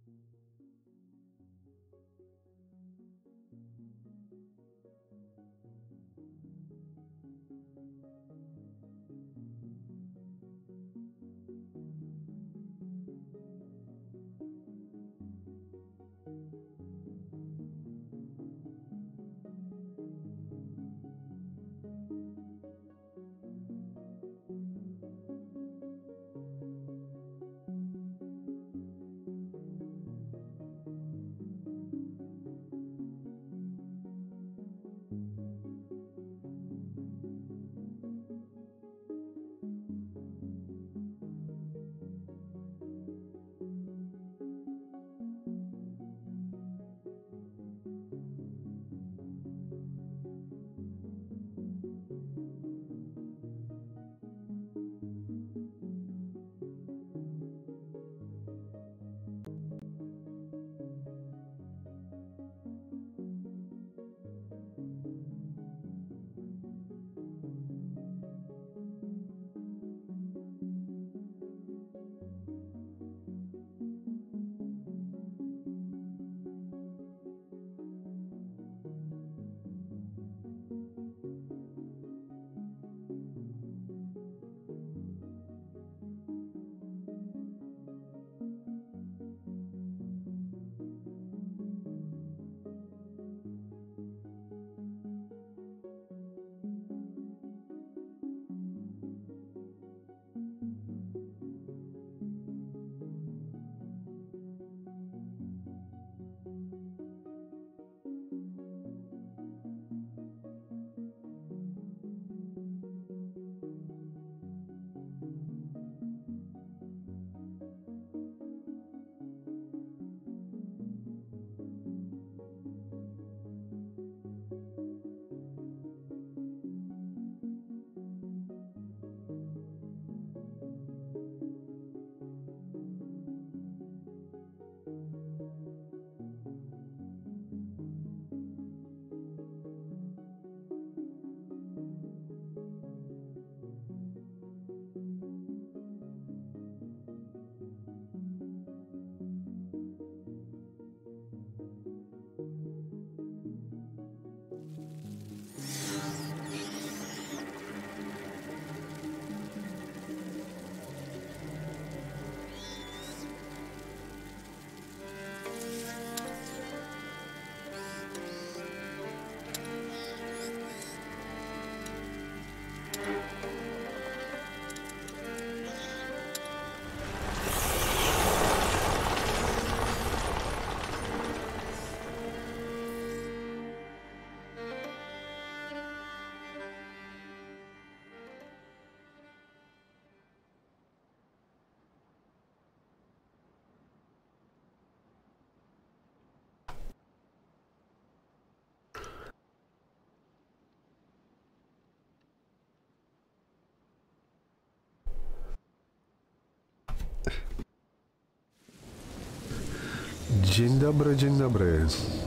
Dzień dobry, dzień dobry.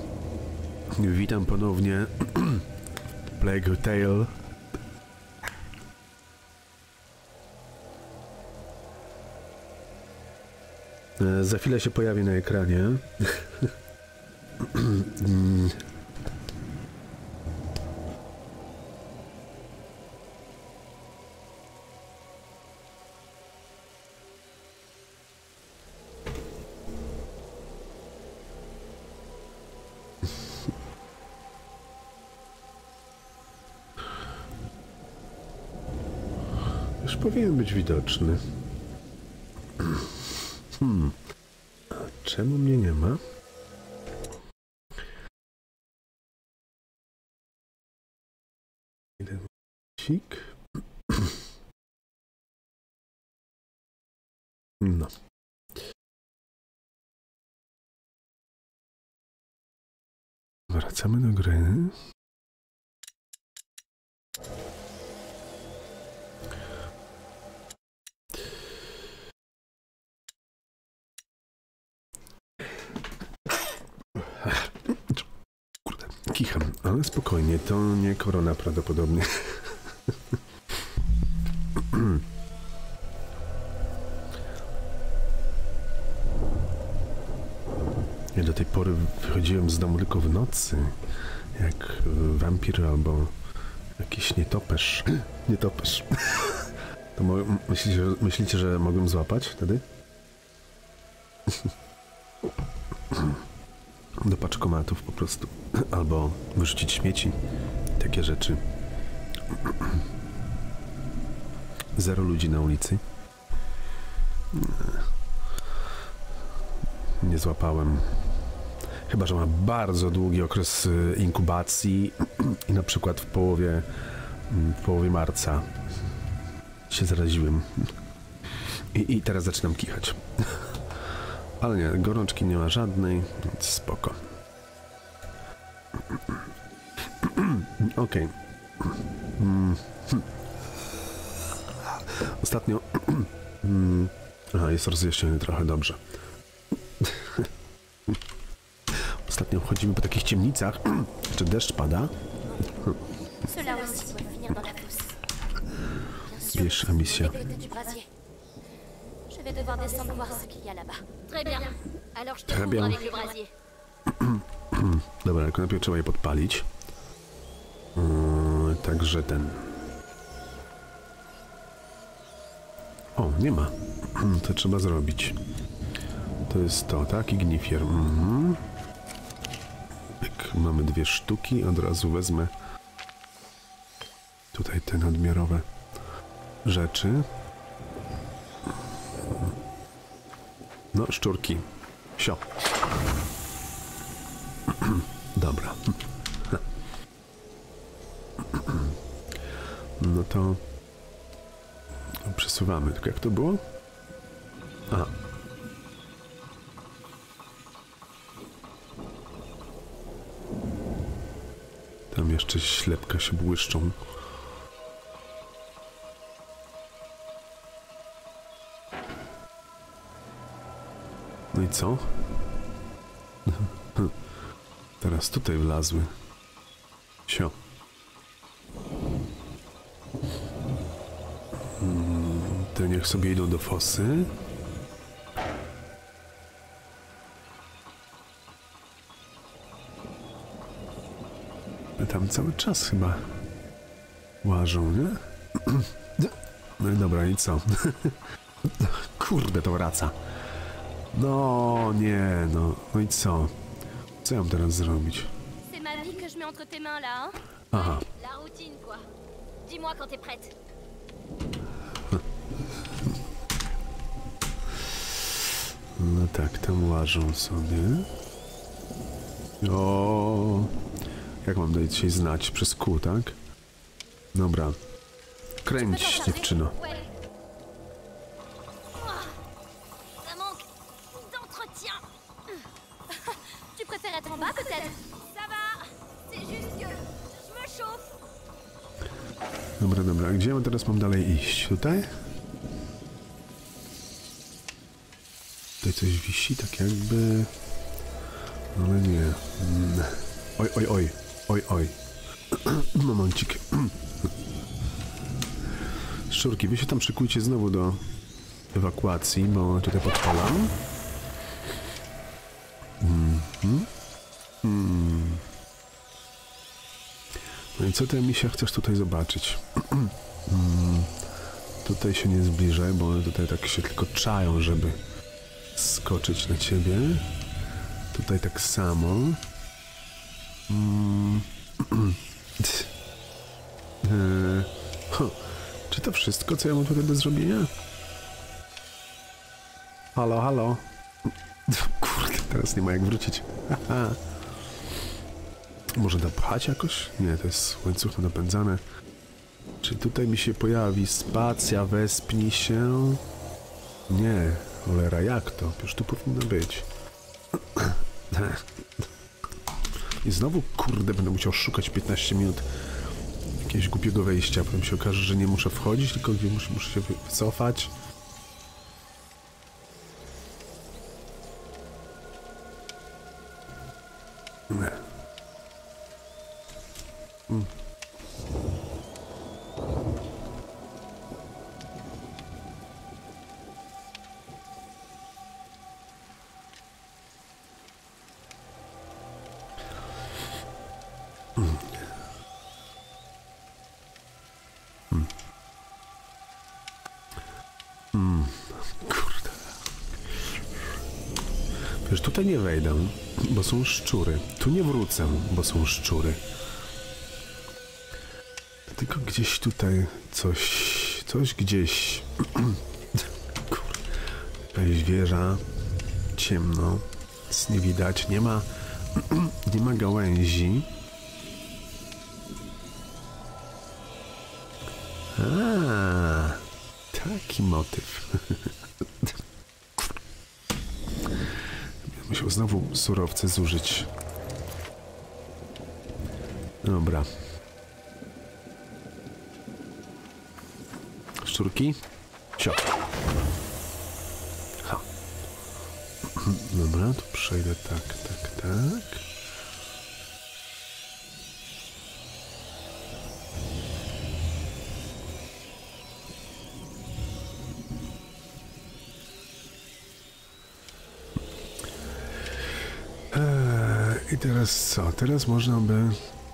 Witam ponownie Plague Tale. Za chwilę się pojawi na ekranie. Już powinien być widoczny. A czemu mnie nie ma? Jeden sik. No. Wracamy do gry. Kurde, kicham, ale spokojnie, to nie korona prawdopodobnie. Ja do tej pory wychodziłem z domu tylko w nocy, jak wampir albo jakiś nietoperz. Nietoperz. To myślicie, że mogłem złapać wtedy? Do paczkomatów po prostu. Albo wyrzucić śmieci. Takie rzeczy. Zero ludzi na ulicy. Nie złapałem. Chyba że ma bardzo długi okres inkubacji i na przykład w połowie marca się zaraziłem. I teraz zaczynam kichać. Ale nie, gorączki nie ma żadnej, więc spoko. Okej. Ostatnio... Aha, jest rozjaśniony trochę, dobrze. Ostatnio chodzimy po takich ciemnicach, czy deszcz pada. Wiesz, misja. Je vais devoir descendre voir ce qu'il y a là-bas. Très bien. Alors je te Très bien. avec le brasier. Dobra, tylko najpierw trzeba je podpalić. Także ten... O, nie ma. To trzeba zrobić. To jest to, tak? Ignifier. Jak mamy 2 sztuki, od razu wezmę tutaj te nadmiarowe rzeczy. No, szczurki. Sio. Dobra. No to przesuwamy. Tylko jak to było? Aha. Tam jeszcze ślepka się błyszczą. No i co? Teraz tutaj wlazły. Sio. Te niech sobie idą do fosy. Tam cały czas chyba łażą, nie? No i dobra, i co? Kurde, to wraca. No, nie, no. No i co? Co ja mam teraz zrobić? C'est ma vie que je mets entre tes mains là, hein? Aha. La routine quoi. Dis-moi quand t'es prête. No tak, tam łażą sobie. O, jak mam tutaj dzisiaj znać? Przez kół, tak? Dobra. Kręć, dziewczyno. Ouais. Oh, ça manque d'entretien. Tu préfères être en bas peut-être? Ça va. C'est juste que je me chauffe. Dobra, dobra. A gdzie ja teraz mam dalej iść? Tutaj? Tutaj coś wisi, tak jakby... Ale nie. Oj, oj, oj. Oj, oj. Momencik. Szczurki, wy się tam szykujcie znowu do ewakuacji, bo tutaj podpalam. No i co ty, Misia, chcesz tutaj zobaczyć? Tutaj się nie zbliżaj, bo one tutaj tak się tylko czają, żeby skoczyć na ciebie. Tutaj tak samo. Czy to wszystko, co ja mam tutaj do zrobienia? Halo, halo. Kurde, teraz nie ma jak wrócić. Może napchać jakoś? Nie, to jest łańcuch napędzane. Czy tutaj mi się pojawi spacja, wespnij się? Nie, cholera, jak to? Już tu powinno być. I znowu, kurde, będę musiał szukać 15 minut jakiegoś głupiego wejścia. Potem się okaże, że nie muszę wchodzić, tylko muszę się wycofać. Kurde. Wiesz, tutaj nie wejdę, bo są szczury. Tu nie wrócę, bo są szczury. Tylko gdzieś tutaj coś gdzieś. Kurde. Jakaś wieża. Ciemno. Nic nie widać. Nie ma gałęzi. Taki motyw. Musiał znowu surowce zużyć. Dobra. Szczurki? Cio. Ha. Dobra, tu przejdę tak. I teraz co? Teraz można by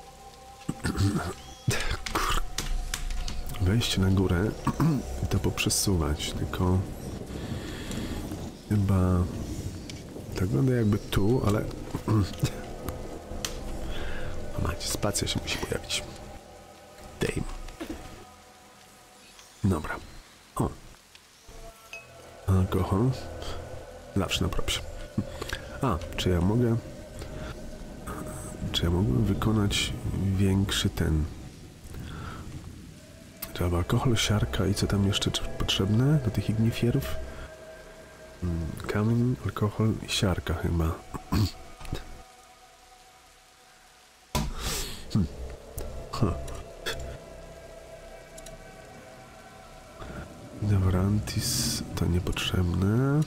wejść na górę i to poprzesuwać, tylko chyba tak wygląda jakby tu, ale macie, spacja się musi pojawić. Damn. Dobra. O. Alkohol. Zawsze na propsie. A, czy ja mogłem wykonać większy ten... Trzeba alkohol, siarka i co tam jeszcze potrzebne do tych ignifierów? Kamień, alkohol i siarka chyba. Devrantis to niepotrzebne.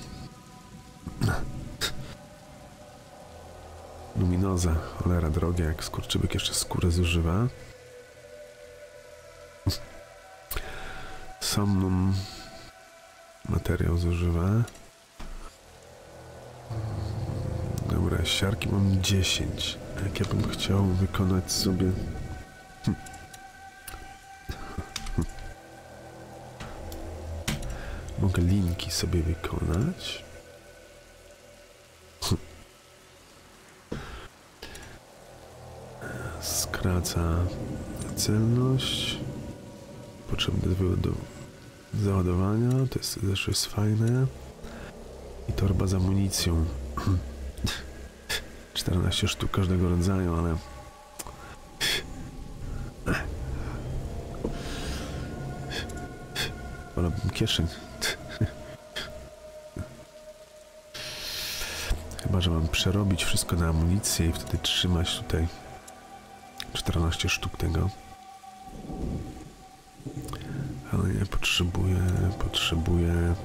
Luminoza, cholera drogie, jak skurczybyk jeszcze skórę zużywa. Somnum materiał zużywa. Dobra, siarki mam 10. Jak ja bym chciał wykonać sobie... Mogę linki sobie wykonać. Skraca celność. Potrzebne do załadowania. To jest zresztą jest fajne. I torba z amunicją. 14 sztuk każdego rodzaju, ale... Wolałbym kieszeń. Chyba, że mam przerobić wszystko na amunicję i wtedy trzymać tutaj 14 sztuk tego. Ale nie, potrzebuję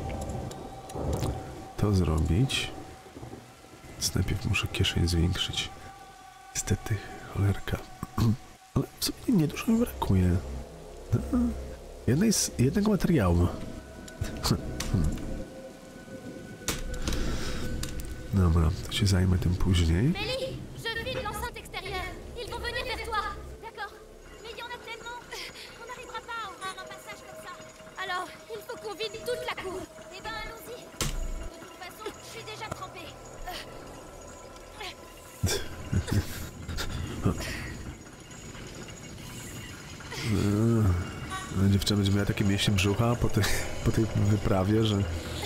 to zrobić. Więc najpierw muszę kieszeń zwiększyć. Niestety, cholerka. Ale w sumie niedużo mi brakuje. Jednego materiału. Dobra, to się zajmę tym później. Mélie, je vide l'enceinte extérieure. Ils vont venir vers toi. D'accord. Mais il y en a tellement. On n'arrivera pas à ouvrir un passage comme ça. Alors, il faut qu'on vide toute la cour. Eh ben, allons-y. De toute façon, je suis déjà trempée. Dziewczyna będzie miała takie mięśnie brzucha po tej wyprawie, że...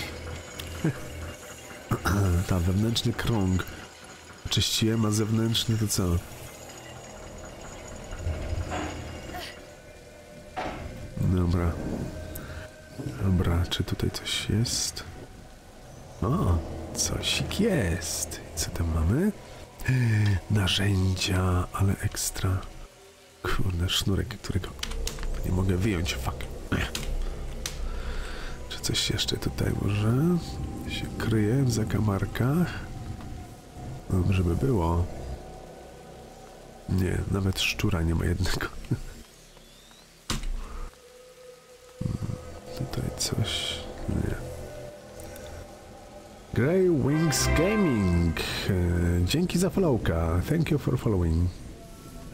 Ta, wewnętrzny krąg. Czyściłem, a zewnętrzny to co? Dobra. Dobra, czy tutaj coś jest? O, cosik jest. Co tam mamy? Narzędzia, ale ekstra. Kurde, sznurek, którego nie mogę wyjąć, fuck. Czy coś jeszcze tutaj może się kryje w zakamarkach? Dobrze by było. Nie, nawet szczura nie ma jednego. Tutaj coś... Nie. Grey Wings Gaming. Dzięki za followka. Thank you for following.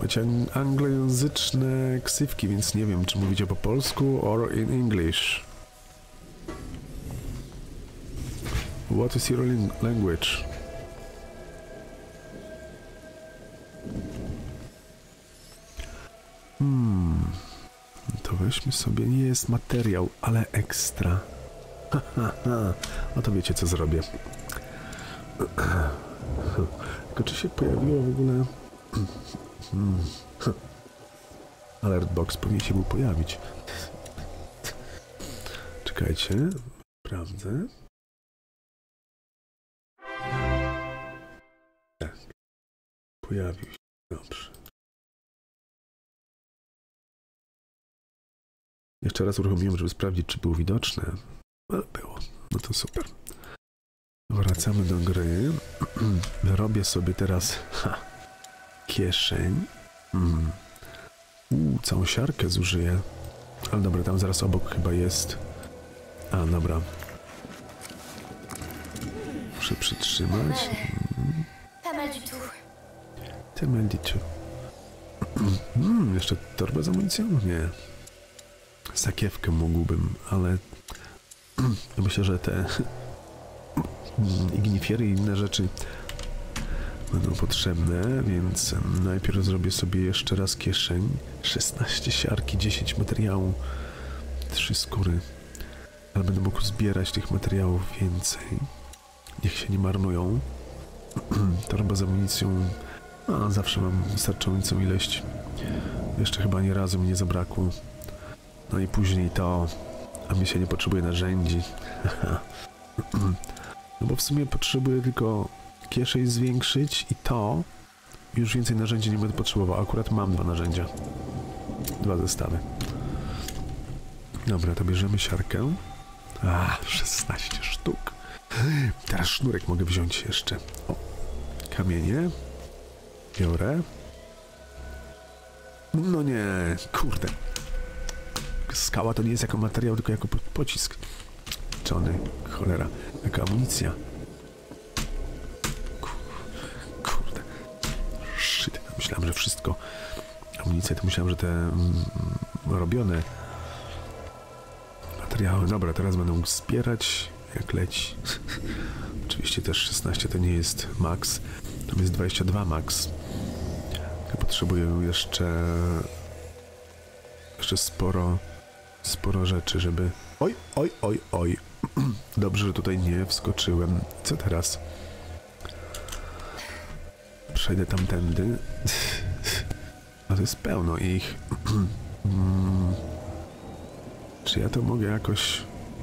Macie anglojęzyczne ksywki, więc nie wiem, czy mówicie po polsku or in English. What is your language? To weźmy sobie, nie jest materiał, ale ekstra. A to wiecie, co zrobię. Tylko czy się pojawiło w ogóle... Alert box powinien się był pojawić. Czekajcie, sprawdzę. Tak. Pojawił się. Dobrze. Jeszcze raz uruchomiłem, żeby sprawdzić, czy było widoczne. Ale było. No to super. Wracamy do gry. Robię sobie teraz kieszeń. Całą siarkę zużyję. Ale dobra, tam zaraz obok chyba jest. A, dobra. Muszę przytrzymać. Temal du tout. Jeszcze torba z amunicją? Nie. Sakiewkę mógłbym, ale myślę, że te ignifiery i inne rzeczy będą potrzebne, więc najpierw zrobię sobie jeszcze raz kieszeń. 16 siarki, 10 materiału, 3 skóry. Ale będę mógł zbierać tych materiałów więcej. Niech się nie marnują. Torba z amunicją. A, zawsze mam wystarczającą ilość. Jeszcze chyba nie razu mi nie zabrakło. No i później to, a mi się nie potrzebuje narzędzi. No bo w sumie potrzebuję tylko kieszeń zwiększyć i to już więcej narzędzi nie będę potrzebował. Akurat mam 2 narzędzia. 2 zestawy. Dobra, to bierzemy siarkę. 16 sztuk. Teraz sznurek mogę wziąć jeszcze. O, kamienie. Biorę. No nie, kurde. Skała to nie jest jako materiał, tylko jako pocisk. Czony, cholera, jaka amunicja. Kurde. Shit, myślałem, że wszystko. Amunicje to myślałem, że te robione materiały. Dobra, teraz będę mógł zbierać jak leci. Oczywiście też 16 to nie jest max. Tam jest 22 max. Ja potrzebuję jeszcze sporo rzeczy, żeby... Oj. Dobrze, że tutaj nie wskoczyłem. Co teraz? Przejdę tamtędy. A to jest pełno ich. Czy ja to mogę jakoś...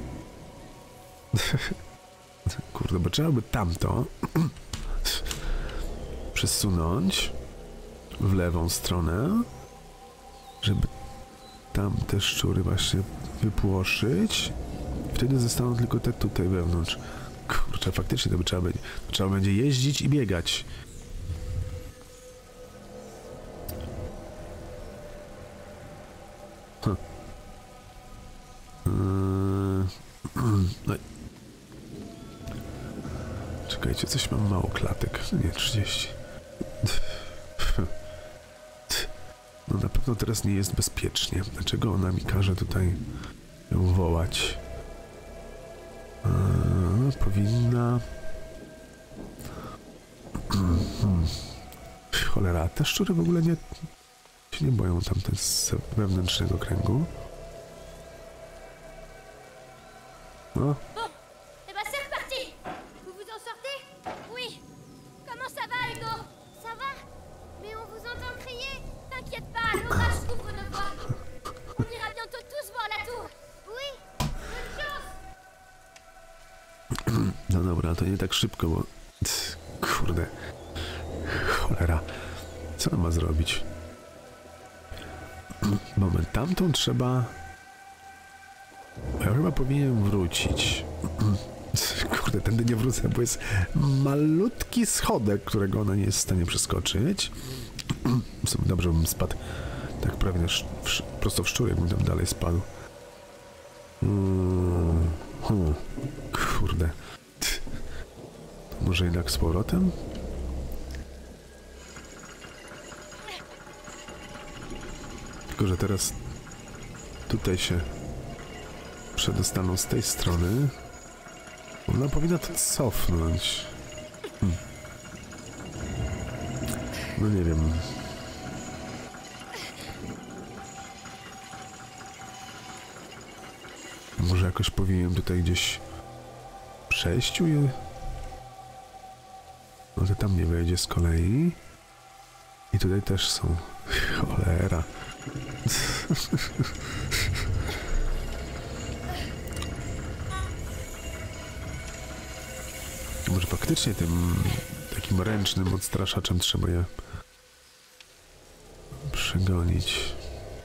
Kurde, bo trzeba by tamto przesunąć w lewą stronę, żeby tam te szczury właśnie wypłoszyć. Wtedy zostaną tylko te tutaj wewnątrz. Kurczę, faktycznie to by trzeba będzie jeździć i biegać. No. Czekajcie, coś mam mało klatek. Nie, 30. No na pewno teraz nie jest bezpiecznie. Dlaczego ona mi każe tutaj ją wołać? Powinna... Cholera, te szczury w ogóle się nie boją tamten z wewnętrznego kręgu. No. No dobra, to nie tak szybko, bo... Kurde. Cholera. Co on ma zrobić? Moment, tamtą trzeba... Ja chyba powinienem wrócić. Kurde, tędy nie wrócę, bo jest malutki schodek, którego ona nie jest w stanie przeskoczyć. Dobrze bym spadł tak prawie prosto w szczur, jakbym tam dalej spadł. Kurde. Może jednak z powrotem? Tylko że teraz tutaj się przedostaną z tej strony. Ona powinna to cofnąć. No nie wiem. Może jakoś powinienem tutaj gdzieś przejść je. No to tam nie wejdzie z kolei. I tutaj też są. Cholera. Może faktycznie tym takim ręcznym odstraszaczem trzeba je przegonić.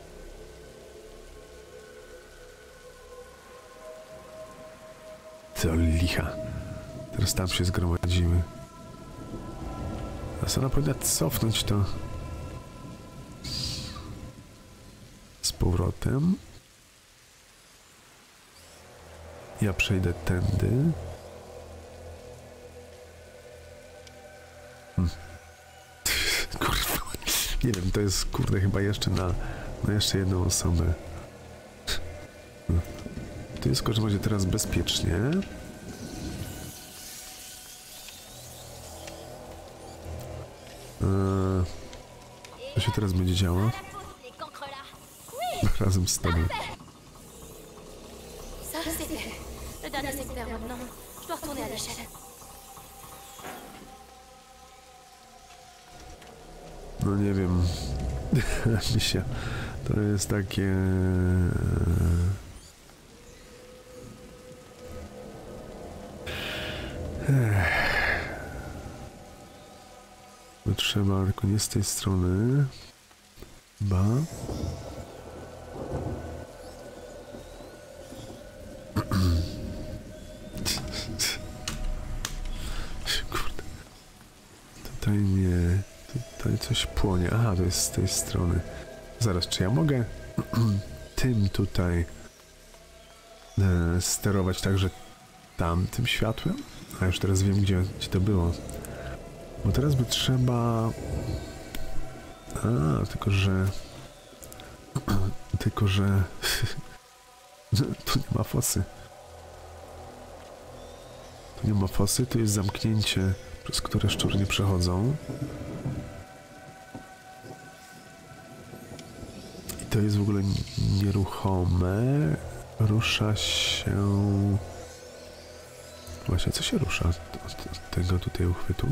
Co licha. Teraz tam się zgromadzimy. A ona powinna cofnąć to z powrotem. Ja przejdę tędy. Kurwa. Nie wiem, to jest kurde chyba jeszcze na jeszcze jedną osobę. Tu jest w każdym razie teraz bezpiecznie. Co się teraz będzie działo? Razem z tobą. Ça, c'est fait. Le dernier secteur maintenant. Je dois retourner à l'échelle. No nie wiem. Misia, to jest takie... No trzeba, tylko nie z tej strony. Ba. Kurde. Tutaj nie. Tutaj coś płonie. Aha, to jest z tej strony. Zaraz, czy ja mogę tym tutaj sterować także tamtym światłem? A już teraz wiem, gdzie to było. Bo teraz by trzeba... tylko że... tu nie ma fosy. Tu nie ma fosy, tu jest zamknięcie, przez które szczury nie przechodzą. I to jest w ogóle nieruchome. Rusza się... Właśnie, co się rusza od tego tutaj uchwytu?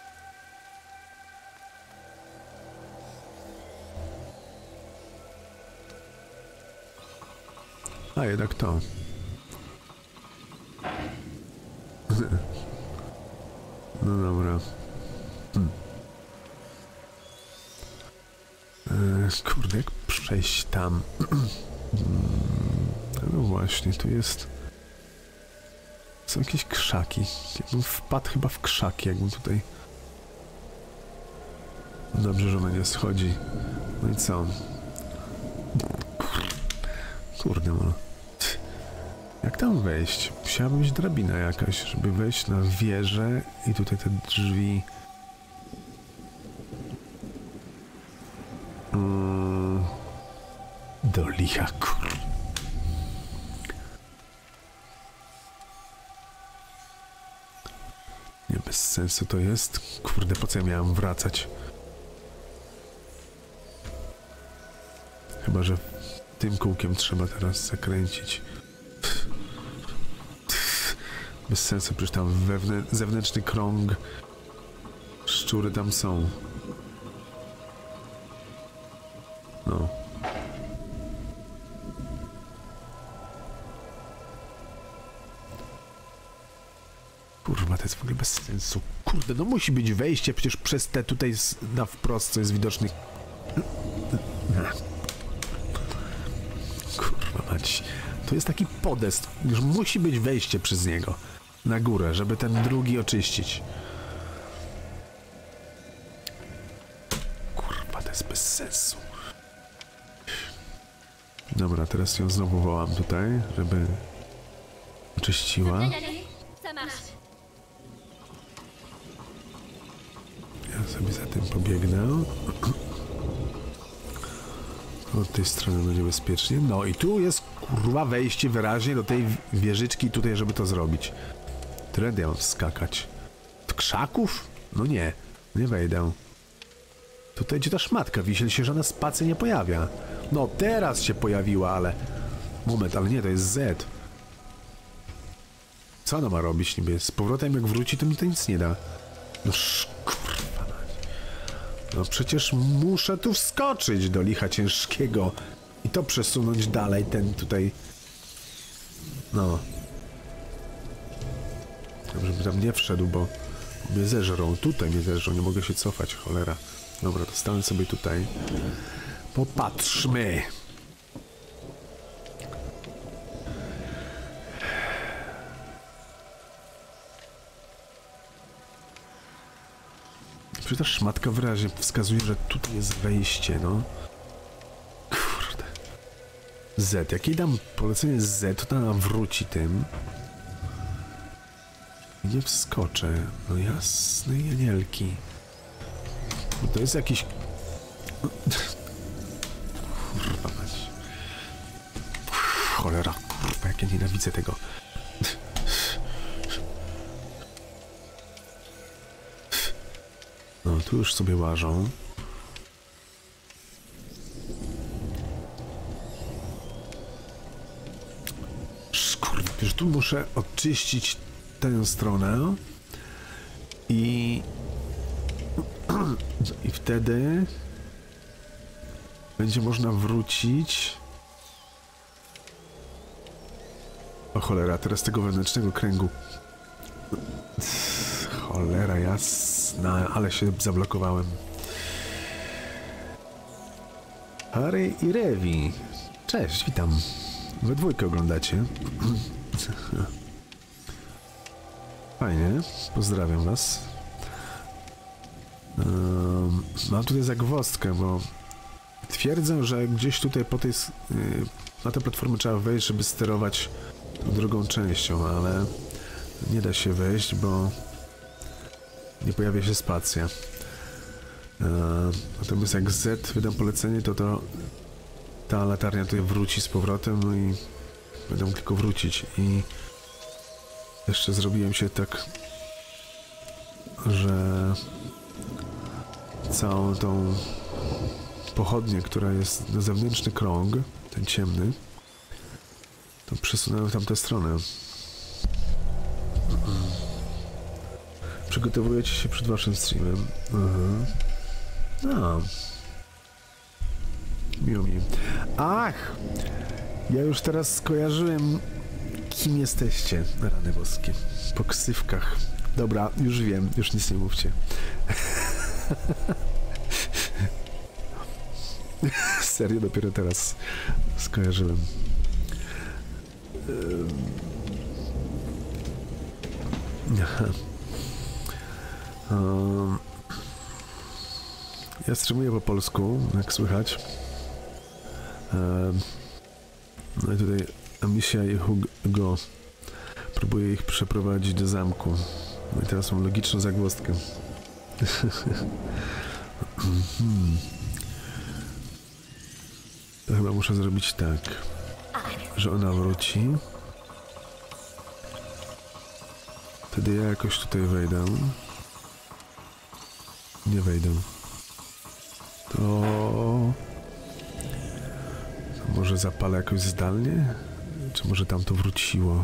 A jednak to. No dobra. Kurde, jak przejść tam? No właśnie, tu jest... Są jakieś krzaki. Jakbym wpadł chyba w krzaki, jakbym tutaj... Dobrze, że ona nie schodzi. No i co? Kurde, no. Jak tam wejść? Musiała być drabina jakaś, żeby wejść na wieżę i tutaj te drzwi... Do licha, kurde. Nie, bez sensu to jest. Kurde, po co ja miałem wracać? Chyba, że tym kółkiem trzeba teraz zakręcić. Bez sensu, przecież tam zewnętrzny krąg. Szczury tam są. No. Kurwa, to jest w ogóle bez sensu. Kurde, no musi być wejście przecież przez te tutaj na wprost, co jest widoczny. Kurwa mać. To jest taki podest. Już musi być wejście przez niego. Na górę, żeby ten drugi oczyścić. Kurwa, to jest bez sensu. Dobra, teraz ją znowu wołam tutaj, żeby oczyściła. Ja sobie za tym pobiegnę. Od tej strony będzie bezpiecznie. No i tu jest kurwa wejście wyraźnie do tej wieżyczki tutaj, żeby to zrobić. Trendy ja mam skakać. Do krzaków? No nie. Nie wejdę. Tutaj gdzie ta szmatka wisi, się żadna spacja nie pojawia. No teraz się pojawiła, ale... Moment, ale nie, to jest Z. Co ona ma robić niby? Z powrotem jak wróci, to mi to nic nie da. No kurwa. No przecież muszę tu wskoczyć do licha ciężkiego. I to przesunąć dalej, ten tutaj... No. Żeby tam nie wszedł, bo mnie zeżrą. Tutaj mnie zeżrą, nie mogę się cofać, cholera. Dobra, to stanę sobie tutaj. Popatrzmy. Przecież ta szmatka wyraźnie wskazuje, że tutaj jest wejście, no. Kurde. Z. Jak jej dam polecenie Z, to tam wróci tym. Nie wskoczę. No jasne janielki. To jest jakiś... Kurwa mać. Cholera, kurwa, jak ja nienawidzę tego. No, tu już sobie łażą. Kurwa, już tu muszę oczyścić tę stronę. I wtedy będzie można wrócić. O cholera, teraz tego wewnętrznego kręgu. Cholera jasna, ale się zablokowałem. Harry i Revi. Cześć, witam. We dwójkę oglądacie. Fajnie, pozdrawiam was. Mam tutaj zagwozdkę, bo twierdzę, że gdzieś tutaj po tej, na tę platformę trzeba wejść, żeby sterować tą drugą częścią, ale nie da się wejść, bo nie pojawia się spacja. Natomiast jak Z wydam polecenie, to ta latarnia tutaj wróci z powrotem, no i będę mógł tylko wrócić. I jeszcze zrobiłem się tak, że całą tą pochodnię, która jest na zewnętrzny krąg, ten ciemny, to przesunąłem w tamtę stronę. Przygotowujecie się przed waszym streamem. No. Miło mi. Ach! Ja już teraz skojarzyłem, kim jesteście. Rany boskie. Po ksywkach. Dobra, już wiem. Już nic nie mówcie. Serio, dopiero teraz skojarzyłem. Ja streamuję po polsku, jak słychać. No i tutaj Amicia i Hugo próbuję ich przeprowadzić do zamku. No i teraz mam logiczną zagwozdkę. To chyba muszę zrobić tak, że ona wróci. Wtedy ja jakoś tutaj wejdę. Nie wejdę. To może zapalę jakoś zdalnie? Czy może tam to wróciło?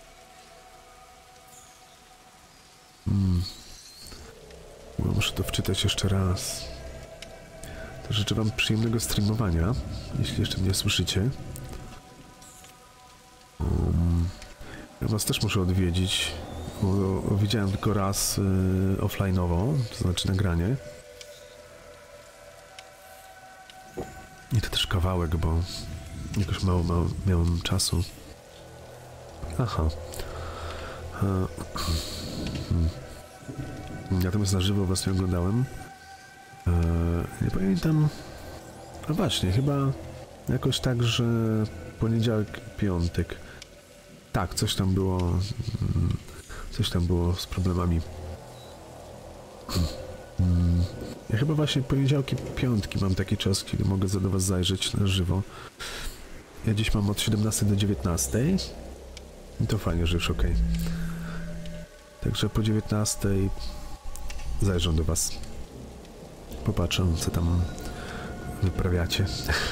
Muszę to wczytać jeszcze raz. To życzę wam przyjemnego streamowania, jeśli jeszcze mnie słyszycie. Ja was też muszę odwiedzić, bo widziałem tylko raz offline'owo, to znaczy nagranie. I to też kawałek, bo jakoś mało miałem czasu. Aha. Natomiast na żywo was nie oglądałem. Nie pamiętam. No właśnie, chyba jakoś tak, że poniedziałek, piątek. Tak, coś tam było. Coś tam było z problemami Ja chyba właśnie poniedziałki, piątki mam taki czas, kiedy mogę do was zajrzeć na żywo. Ja dziś mam od 17 do 19. I to fajnie, że już okej. Także po 19 zajrzę do was. Popatrzę, co tam wyprawiacie.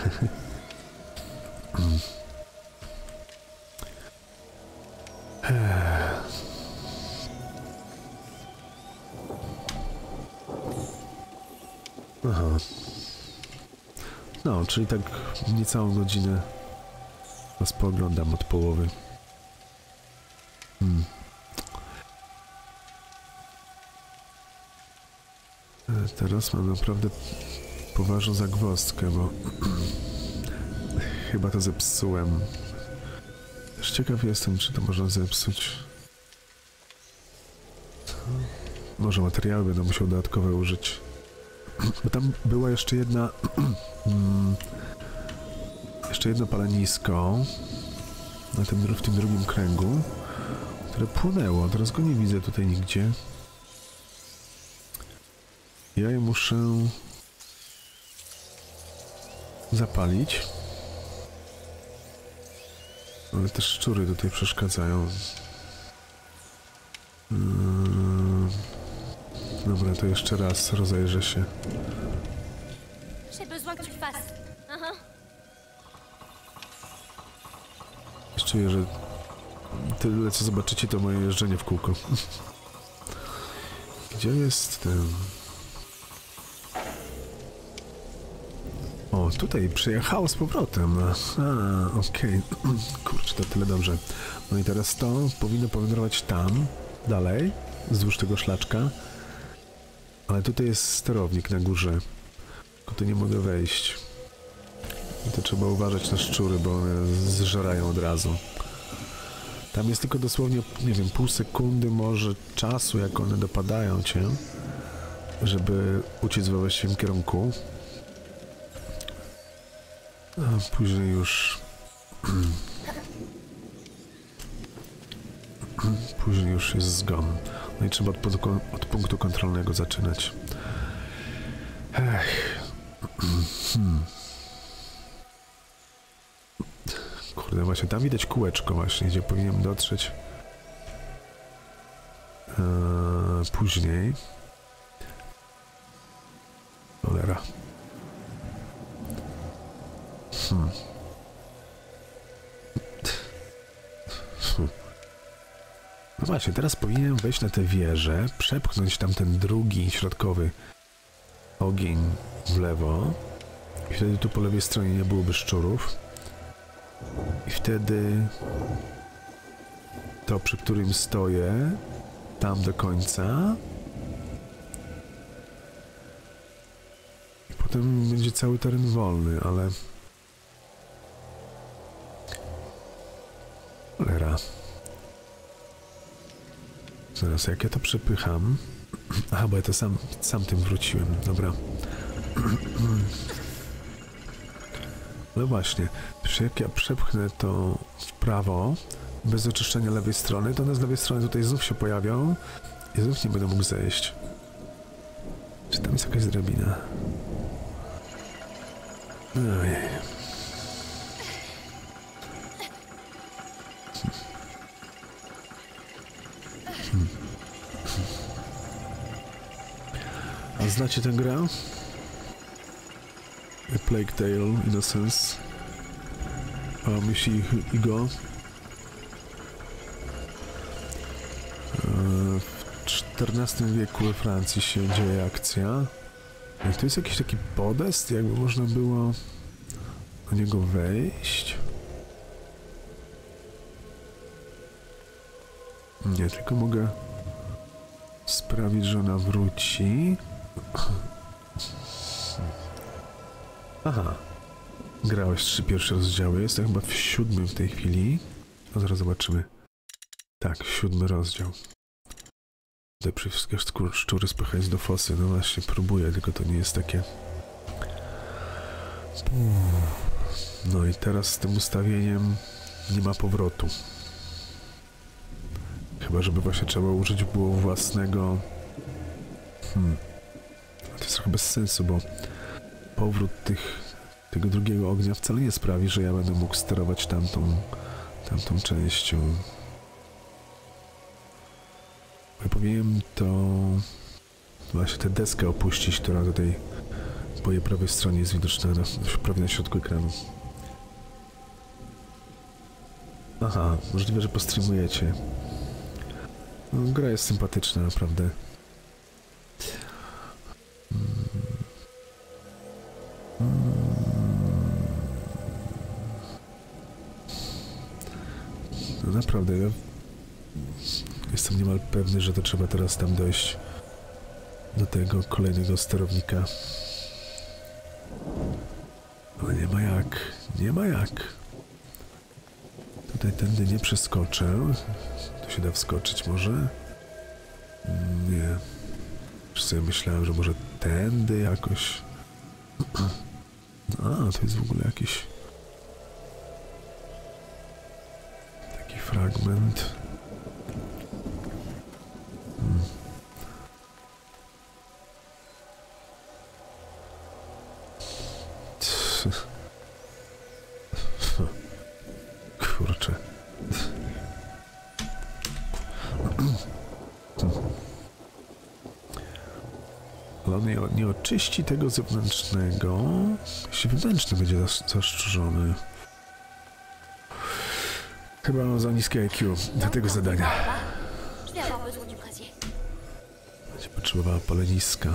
Aha. No, czyli tak niecałą godzinę was pooglądam od połowy. Teraz mam naprawdę poważną zagwozdkę, bo chyba to zepsułem. Też ciekaw jestem, czy to można zepsuć. Może materiały będę musiał dodatkowe użyć. Bo tam była jeszcze jedna... jeszcze jedno palenisko w tym drugim kręgu, które płonęło. Teraz go nie widzę tutaj nigdzie. Ja je muszę zapalić. Ale te szczury tutaj przeszkadzają. Dobra, to jeszcze raz rozejrzę się. J'ai besoin que tu le fasses. Czuję, że tyle co zobaczycie, to moje jeżdżenie w kółko. Gdzie jest ten... O, tutaj przyjechało z powrotem. Aha, okej. Kurczę, to tyle dobrze. No i teraz to powinno powędrować tam, dalej, wzdłuż tego szlaczka. Ale tutaj jest sterownik na górze. Tylko tu nie mogę wejść. I to trzeba uważać na szczury, bo one zżerają od razu. Tam jest tylko dosłownie, nie wiem, pół sekundy może czasu, jak one dopadają cię, żeby uciec we właściwym kierunku. A później już... później już jest zgon. No i trzeba od punktu kontrolnego zaczynać. Ech. Kurde, właśnie tam widać kółeczko właśnie, gdzie powinienem dotrzeć później. Cholera. No właśnie, teraz powinienem wejść na tę wieżę, przepchnąć tam ten drugi, środkowy ogień w lewo i wtedy tu po lewej stronie nie byłoby szczurów. I wtedy to, przy którym stoję, tam do końca. I potem będzie cały teren wolny, ale... Cholera. Zaraz, jak ja to przepycham... Aha, bo ja to sam tym wróciłem, dobra. No właśnie, jak ja przepchnę to w prawo, bez oczyszczenia lewej strony, to one z lewej strony tutaj znów się pojawią i znów nie będę mógł zejść. Czy tam jest jakaś drabina? Ojej. A znacie tę grę? A Plague Tale, Innocence. A myśli Igo. W XIV wieku we Francji się dzieje akcja. I to jest jakiś taki podest, jakby można było do niego wejść. Nie, tylko mogę sprawić, że ona wróci. Aha. Grałeś 3 pierwsze rozdziały. Jestem chyba w 7 w tej chwili. No zaraz zobaczymy. Tak, 7 rozdział. Te wszystkie szczury spychać do fosy. No właśnie, próbuję, tylko to nie jest takie... No i teraz z tym ustawieniem nie ma powrotu. Chyba, żeby właśnie trzeba użyć było własnego... To jest trochę bez sensu, bo powrót tego drugiego ognia wcale nie sprawi, że ja będę mógł sterować tamtą częścią. Ja powinienem to właśnie tę deskę opuścić, która tutaj po jej prawej stronie jest widoczna prawie na środku ekranu. Aha, możliwe, że postreamujecie. No, gra jest sympatyczna, naprawdę. No naprawdę, ja jestem niemal pewny, że to trzeba teraz tam dojść do tego kolejnego sterownika. Ale nie ma jak, nie ma jak. Tutaj tędy nie przeskoczę. Tu się da wskoczyć może? Nie. Już sobie myślałem, że może tędy jakoś... A, to jest w ogóle jakiś... taki fragment. Kurczę. Ale on nie oczyści tego zewnętrznego, jeśli wewnętrzny będzie zaszczurzony. Chyba mam za niskie IQ do tego zadania. Będzie potrzebowała paleniska.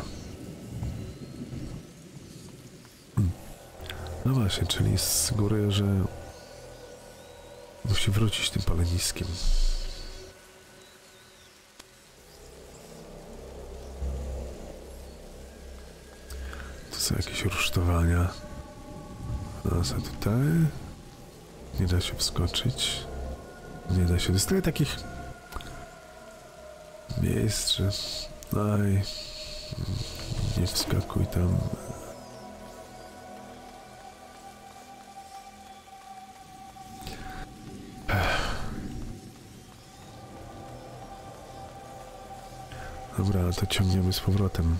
No właśnie, czyli z góry, że musi wrócić tym paleniskiem. Tu są jakieś rusztowania. No, a tutaj nie da się wskoczyć. Nie da się. Jest tyle takich miejsc, że... Aj, nie wskakuj tam. Dobra, to ciągniemy z powrotem.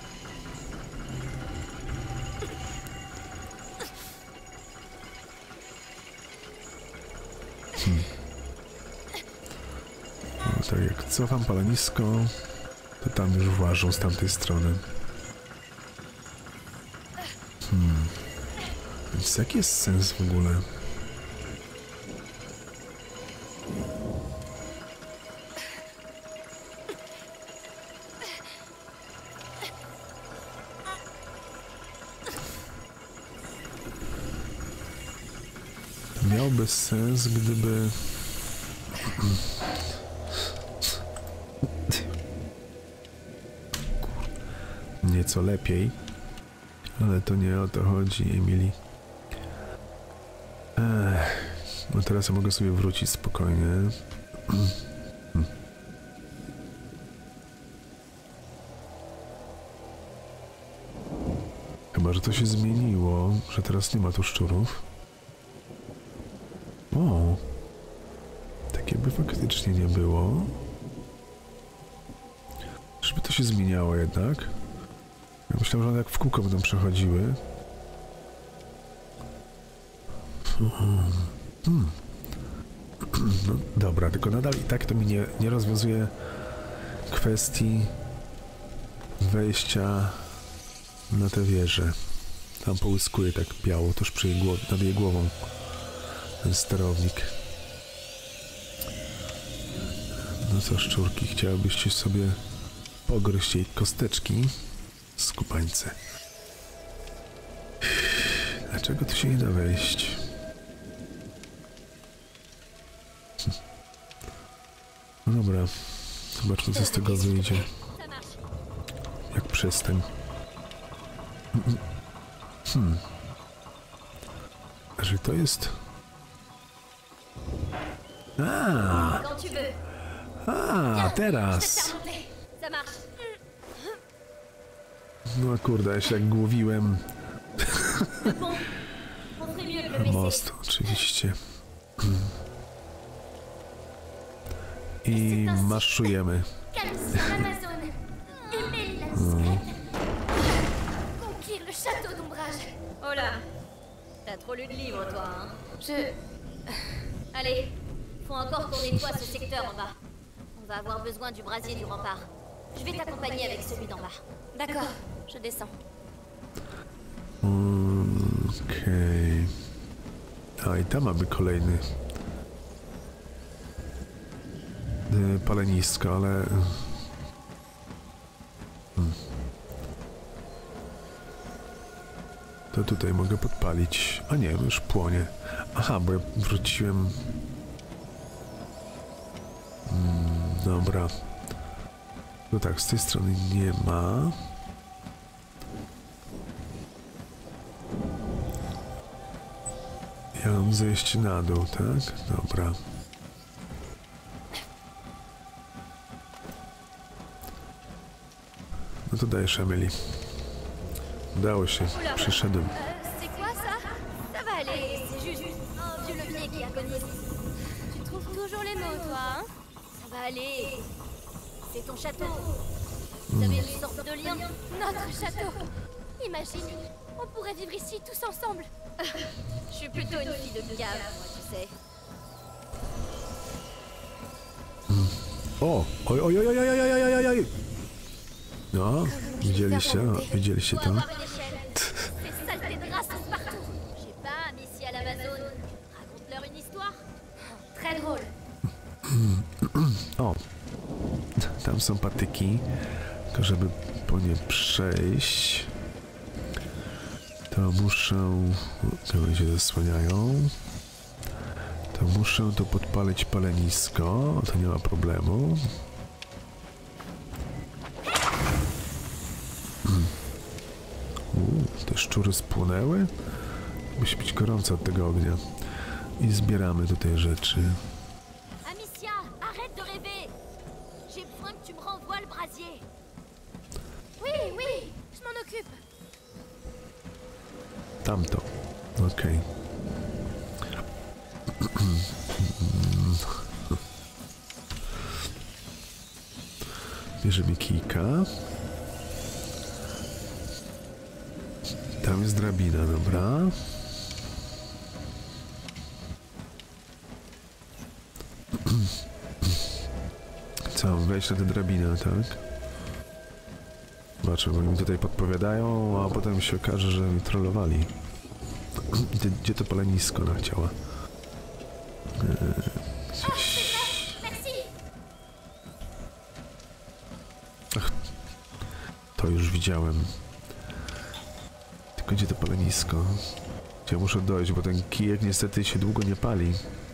No, tak jak cofam palenisko, to tam już włażą z tamtej strony. Więc jaki jest sens w ogóle? Miałby sens, gdyby... Nieco lepiej, ale to nie o to chodzi, Emily. No teraz ja mogę sobie wrócić spokojnie. Chyba, że to się zmieniło, że teraz nie ma tu szczurów. O, tak jakby faktycznie nie było. Żeby to się zmieniało jednak. Ja myślałem, że one jak w kółko będą przechodziły. No dobra, tylko nadal i tak to mi nie rozwiązuje kwestii wejścia na tę wieżę. Tam połyskuje tak biało, tuż przy nad jej głową ten sterownik. No co, szczurki, chciałybyście sobie pogryźć jej kosteczki? Skubańce. Dlaczego tu się nie da wejść? No dobra, zobaczmy co z tego wyjdzie. Jak przestań. Że to jest... teraz! No kurde, ja się jak głowiłem. Most, oczywiście. I marszujemy. trop lu de livres, toi, hein? Allez, faut encore qu'on nettoie ce secteur en bas. On va avoir besoin du brasier du rempart. Je vais t'accompagner avec celui d'en bas. D'accord, je descends. Okej. A i tam mamy kolejny palenisko, ale... To tutaj mogę podpalić. A nie, już płonie. Aha, bo ja wróciłem... Dobra. No tak, z tej strony nie ma. Ja mam zejść na dół, tak? Dobra. No to dajesz, Emily. Udało się, przyszedłem. C'est quoi ça? Ça va aller, c'est juste un vieux levier qui agonise. Tu trouves toujours les mots, toi, hein? Ça va aller. C'est ton château. Vous avez une sorte de lien. Notre château. Imagine, on pourrait vivre ici tous ensemble. Je suis plutôt une fille de cave, moi, tu sais. O! Oj, oj, oj, oj, oj, oj, oj, oj, oj. No, widzieliście to? Ces saletés de rats sont partout. J'ai pas âme ici à l'Amazone. Raconte-leur une histoire. Très drôle. O! Tam są patyki. Tylko żeby po nie przejść, to muszę... Gdy się zasłaniają. To muszę tu podpalić palenisko. To nie ma problemu. Te szczury spłonęły. Musi być gorąco od tego ognia. I zbieramy tutaj rzeczy. Amicia, arrête de rêver. J'ai besoin que tu me renvoies le brasier. Oui, oui, je m'en occupe. Tamto. Okej. Bierzemy kijka. Tam jest drabina, dobra. Co, wejść na tę drabinę, tak? Zobaczmy, bo oni mi tutaj podpowiadają, a potem się okaże, że mi trollowali. Gdzie to palenisko ona chciała? Gdzieś... Ach, to już widziałem. Tylko gdzie to palenisko? Gdzie muszę dojść, bo ten kijek niestety się długo nie pali.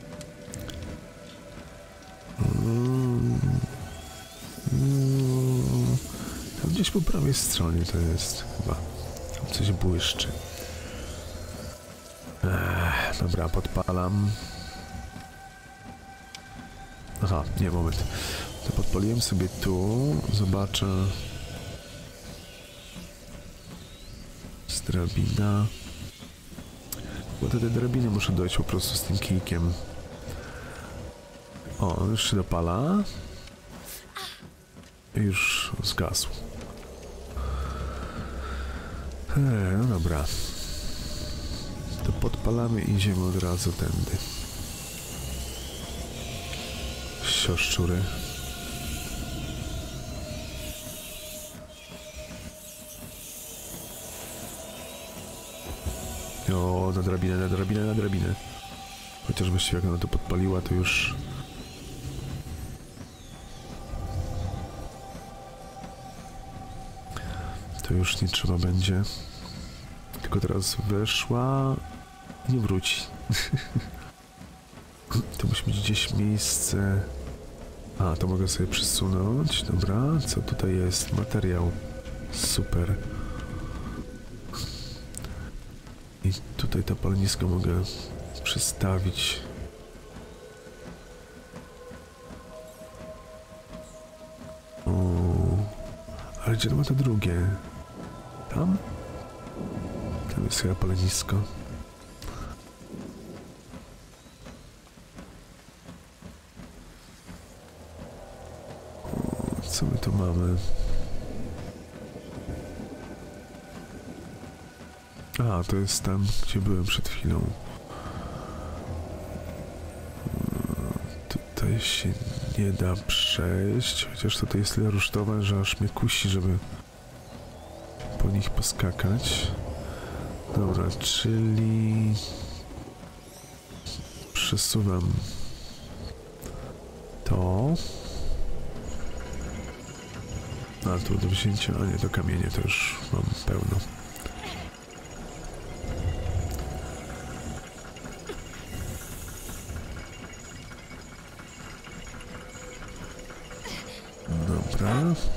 Tam gdzieś po prawej stronie to jest chyba. Tam coś błyszczy. Dobra, podpalam. Aha, nie, moment. To podpaliłem sobie tu. Zobaczę. Jest drabina. Bo do tej drabiny muszę dojść po prostu z tym kijkiem. O, już się dopala. I już zgasł. No dobra. To podpalamy i idziemy od razu tędy. Sioszczury. O, na drabinę, na drabinę, na drabinę. Chociaż właściwie jak ona to podpaliła, to już... To już nie trzeba będzie. Tylko teraz weszła i nie wróci. To musi być gdzieś miejsce... A, to mogę sobie przesunąć. Dobra, co tutaj jest? Materiał. Super. I tutaj to palenisko mogę przestawić. O, ale gdzie ma to drugie? Tam? Tam jest chyba palenisko. O, co my tu mamy? A, to jest tam, gdzie byłem przed chwilą. Tutaj się nie da przejść, chociaż tutaj jest tyle rusztowań, że aż mnie kusi, żeby po nich poskakać. Dobra, czyli przesuwam to. A, tu do wzięcia, a nie, do kamienia to już mam pełno. Dobra.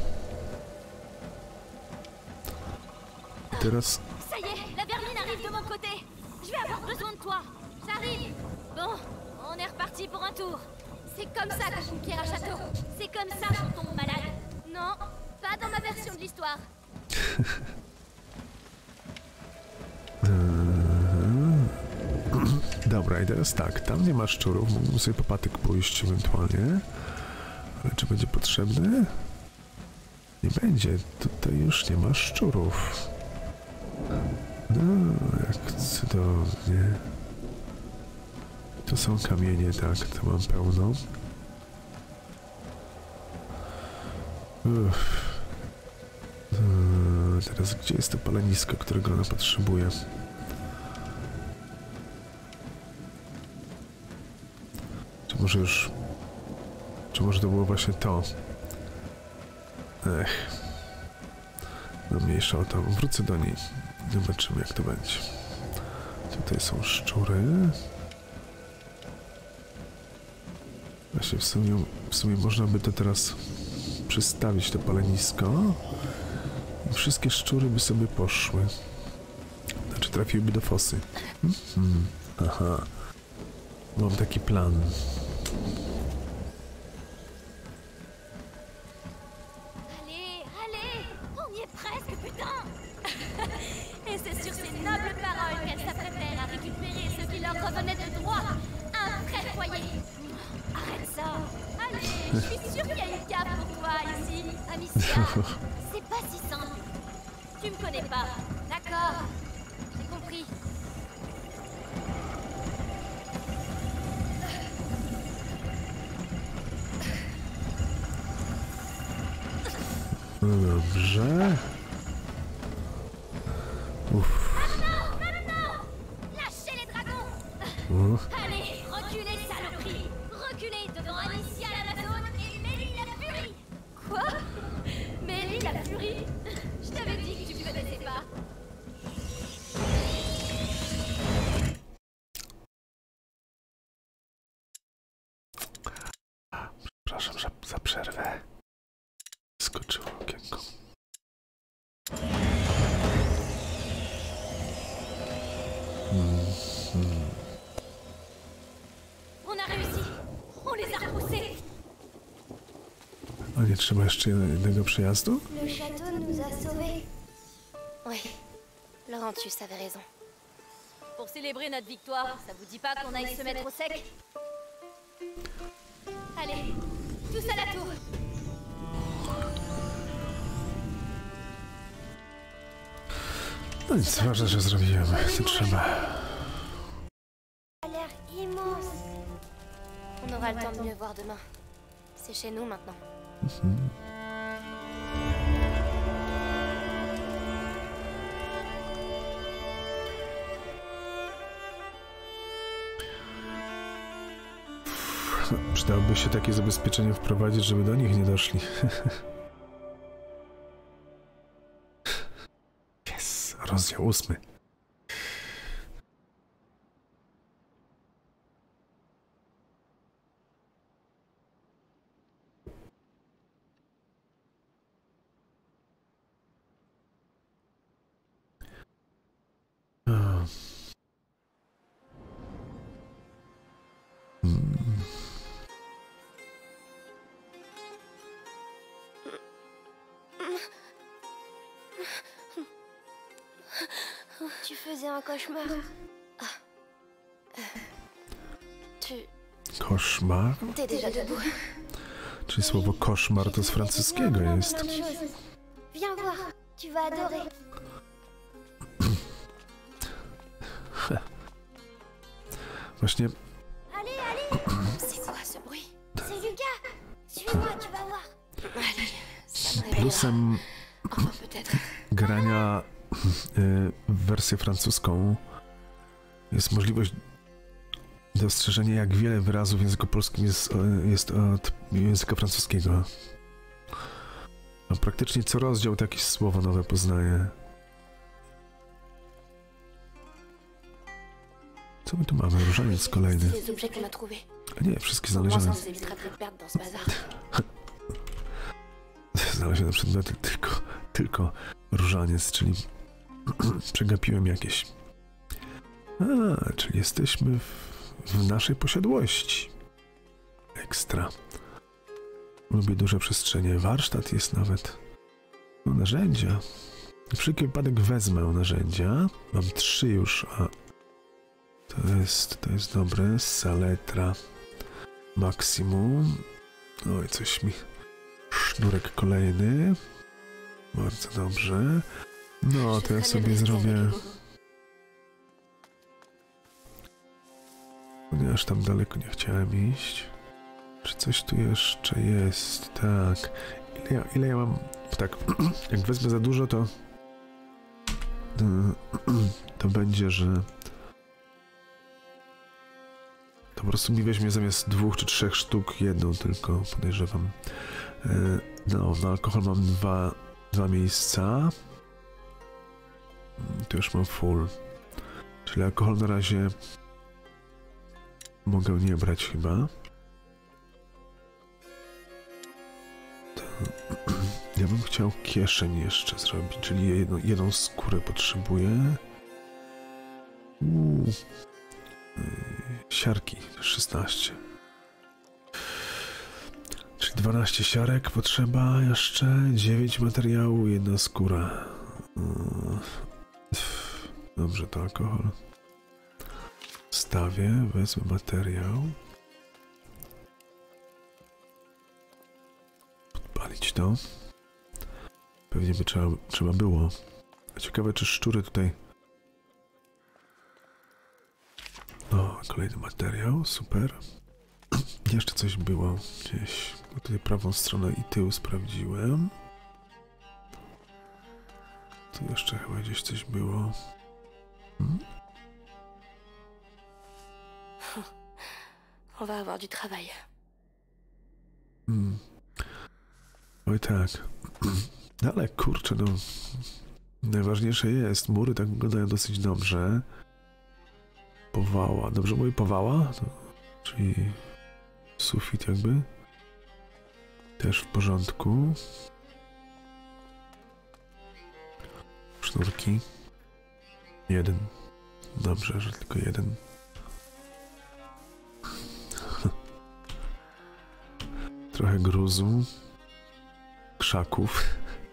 Teraz... Ça y est, la vermine arrive de mon côté. Je vais avoir besoin de toi. J'arrive. Bon, on est reparti pour un tour. C'est comme ça qu'on conquiert un château. C'est comme ça qu'on tombe malade. Non, pas dans ma version de l'histoire. Dobra, i teraz tak, tam nie ma szczurów, mógłbym sobie po patyk pójść ewentualnie. Ale czy będzie potrzebny? Nie będzie, tutaj już nie ma szczurów. No, jak cudownie. To są kamienie, tak, to mam pełno. Teraz gdzie jest to palenisko, którego ona potrzebuje? Czy może już... Czy może to było właśnie to? Ech. No mniejsza o to. Wrócę do niej. Zobaczymy, jak to będzie. Tutaj są szczury. Właśnie w sumie można by to teraz przystawić, to palenisko. I wszystkie szczury by sobie poszły. Znaczy trafiłyby do fosy. Aha. Mam taki plan. Allez, allez, on y est presque, putain. Et c'est sur ces nobles paroles qu'elle s'apprêtait à récupérer ce qui leur revenait de droit. Un vrai foyer. Arrête ça. Allez, je suis sûre qu'il y a une cave pour toi ici, Amicia. C'est pas si simple. Tu me connais pas, d'accord? J'ai compris. No dobrze. Uff. Lâchez les dragons. Allez, reculez, saloperie. Reculez devant Amicia l'Amazone et Mélie la Furie. Quoi? Mélie la Furie? Je t'avais dit que tu me connaissais pas. Przepraszam za przerwę. Skoczyło okienko. On a réussi. On les a repoussés. A nie trzeba jeszcze jednego przejazdu? Le château nous a sauvés. Oui, Laurentius avait raison. Pour célébrer notre victoire, ça vous dit pas qu'on aille se mettre au sec? Allez, tous à la tour. No nic, ważne, że zrobiłem. Co trzeba. A l'air immense. On aura le temps de mieux voir demain. C'est chez nous maintenant. Przydałoby się takie zabezpieczenie wprowadzić, żeby do nich nie doszli. Jest, rozdział 8. Tu faisais un cauchemar. Tu... Koszmar? T'es déjà debout. Czyli słowo koszmar to z francuskiego jest. Viens voir, tu vas adorer. Właśnie Allez, allez. C'est quoi ce bruit? C'est Lucas. Suis-moi, tu vas voir. Allez, ça me réveillera. plusem Enfin, peut-être. grania w wersję francuską jest możliwość dostrzeżenia, jak wiele wyrazów w języku polskim jest od języka francuskiego. A praktycznie co rozdział to jakieś słowo nowe poznaję. Co my tu mamy? Różaniec kolejny. Les objets qu'on a trouvés. A nie, wszystkie Au moins, ça znalezione. nous évitera de les perdre dans ce bazar. Znalezione przedmioty, tylko różaniec, czyli przegapiłem jakieś. A, czyli jesteśmy w naszej posiadłości. Ekstra. Lubię duże przestrzenie. Warsztat jest nawet. No, narzędzia. Na wszelki wypadek wezmę narzędzia. Mam 3 już, a to jest dobre. Saletra. Maksimum. Oj, coś mi... Sznurek kolejny. Bardzo dobrze. No, to ja sobie zrobię... Nie, aż tam daleko nie chciałem iść. Czy coś tu jeszcze jest? Tak. Ile ja mam... Tak, jak wezmę za dużo, to... To będzie, że... To po prostu mi weźmie zamiast 2 czy 3 sztuk jedną tylko, podejrzewam. No, na alkohol mam dwa miejsca. Tu już mam full. Czyli alkohol na razie mogę nie brać chyba. To, ja bym chciał kieszeń jeszcze zrobić, czyli jedną skórę potrzebuję. Siarki 16. Czyli 12 siarek potrzeba jeszcze, 9 materiału, 1 skóra. Dobrze, to alkohol. Stawię, wezmę materiał. Podpalić to. Pewnie by trzeba było. Ciekawe, czy szczury tutaj... O, kolejny materiał, super. Jeszcze coś było gdzieś. Bo tutaj prawą stronę i tył sprawdziłem. Tu jeszcze chyba gdzieś coś było. On va avoir du travail. Oj tak. No ale kurczę, no... Najważniejsze jest, mury tak wyglądają dosyć dobrze. Powała. Dobrze mówię powała? To, czyli sufit jakby. Też w porządku. Sznurki. 1. Dobrze, że tylko 1. Trochę gruzu. Krzaków.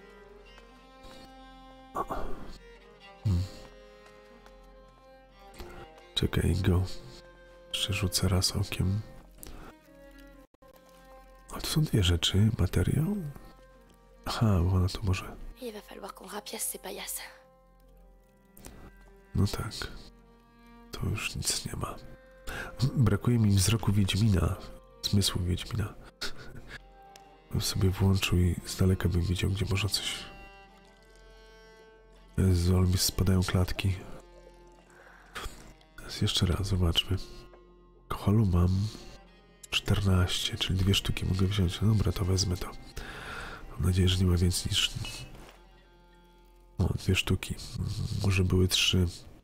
Czekaj, go. Jeszcze rzucę raz okiem. A to są 2 rzeczy. Materiał? Aha, bo ona to może... Il va falloir qu'on rapiace ces paillasses. No tak. To już nic nie ma. Brakuje mi wzroku Wiedźmina. Zmysłu Wiedźmina. Bym sobie włączył i z daleka bym wiedział, gdzie można coś... Jezu, ale mi spadają klatki. Teraz jeszcze raz, zobaczmy. Alkoholu mam 14, czyli 2 sztuki mogę wziąć. No dobra, to wezmę to. Mam nadzieję, że nie ma więcej niż... O, 2 sztuki. Może były 3.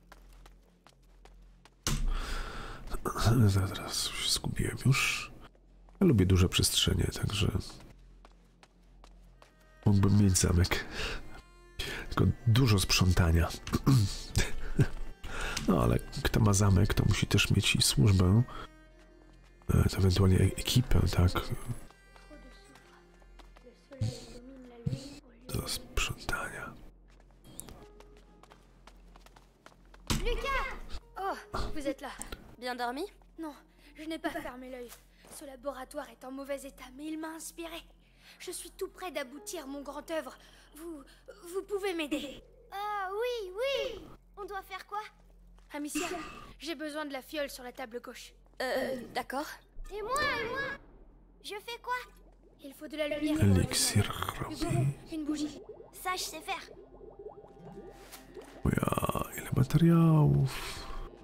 Zaraz się zgubiłem już. Ja lubię duże przestrzenie, także... Mógłbym mieć zamek. Tylko dużo sprzątania. No ale kto ma zamek, to musi też mieć i służbę. To ewentualnie ekipę, tak? Do sprzątania. Lucas! Oh, vous êtes là. Bien dormi? Non, je n'ai pas fermé l'œil. Ce laboratoire est en mauvais état, mais il m'a inspiré. Je suis tout près d'aboutir mon grand œuvre. Vous pouvez m'aider. Ah oui, oui. On doit faire quoi? Amicia, j'ai besoin de la fiole sur la table gauche. D'accord. Et moi, je fais quoi? Il faut de la lumière. Pour Eliksir Hugo, robi. une bougie. Ça, je sais faire. O ja, ile materiałów.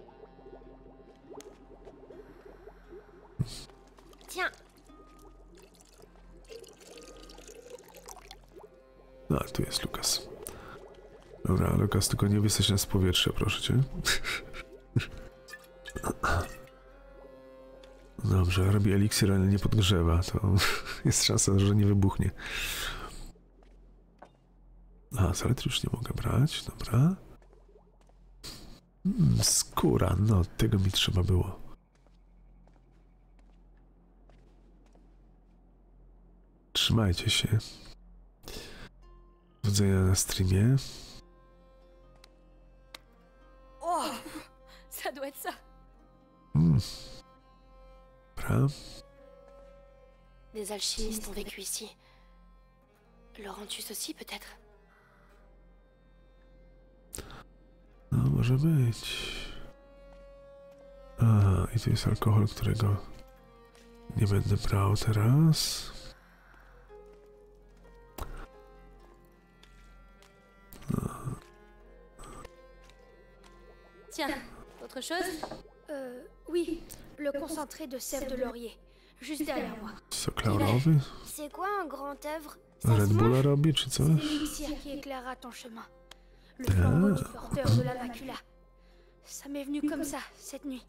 Tiens, No, tu jest Lukas. Dobra, Lukas, tylko nie wysyć nas z powietrza, proszę cię. Dobrze, robi eliksir, ale nie podgrzewa. To jest szansa, że nie wybuchnie. A, saletry już nie mogę brać, dobra. Skóra, no, tego mi trzeba było. Trzymajcie się. Do widzenia na streamie. Oh, ça doit être ça. Dobra. Des alchimistes ont vécu ici. Laurentius aussi, peut-être. No, może być. A, i tu jest alkohol, którego nie będę brał teraz. Tiens, autre chose? Oui, le concentré de sève de laurier, juste derrière moi. Sok laurowy? c'est quoi un grand œuvre? Ça Red se mange? Bulla robi, czy coś? L'élixir qui éclairera ton chemin. Le flambeau du porteur de la macula. Ça m'est venu comme ça, cette nuit.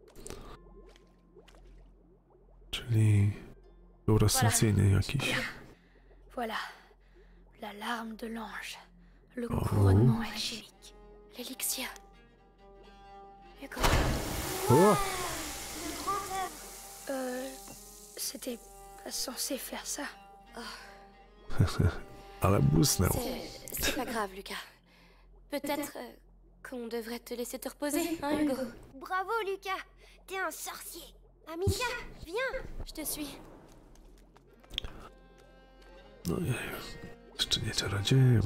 Czyli fluorescencyjny jakiś. Voilà, la larme de l'ange, le couronnement alchimique. L'élixir. Hugo. O! C'était pas censé faire ça. Ale błysnął. C'est pas grave, Lucas. Peut-être qu'on devrait te laisser te reposer, hein, Hugo? Bravo, Lucas. T'es un sorcier. Amicia, viens. Je te suis. No jeju, jeszcze nie czarodziejem.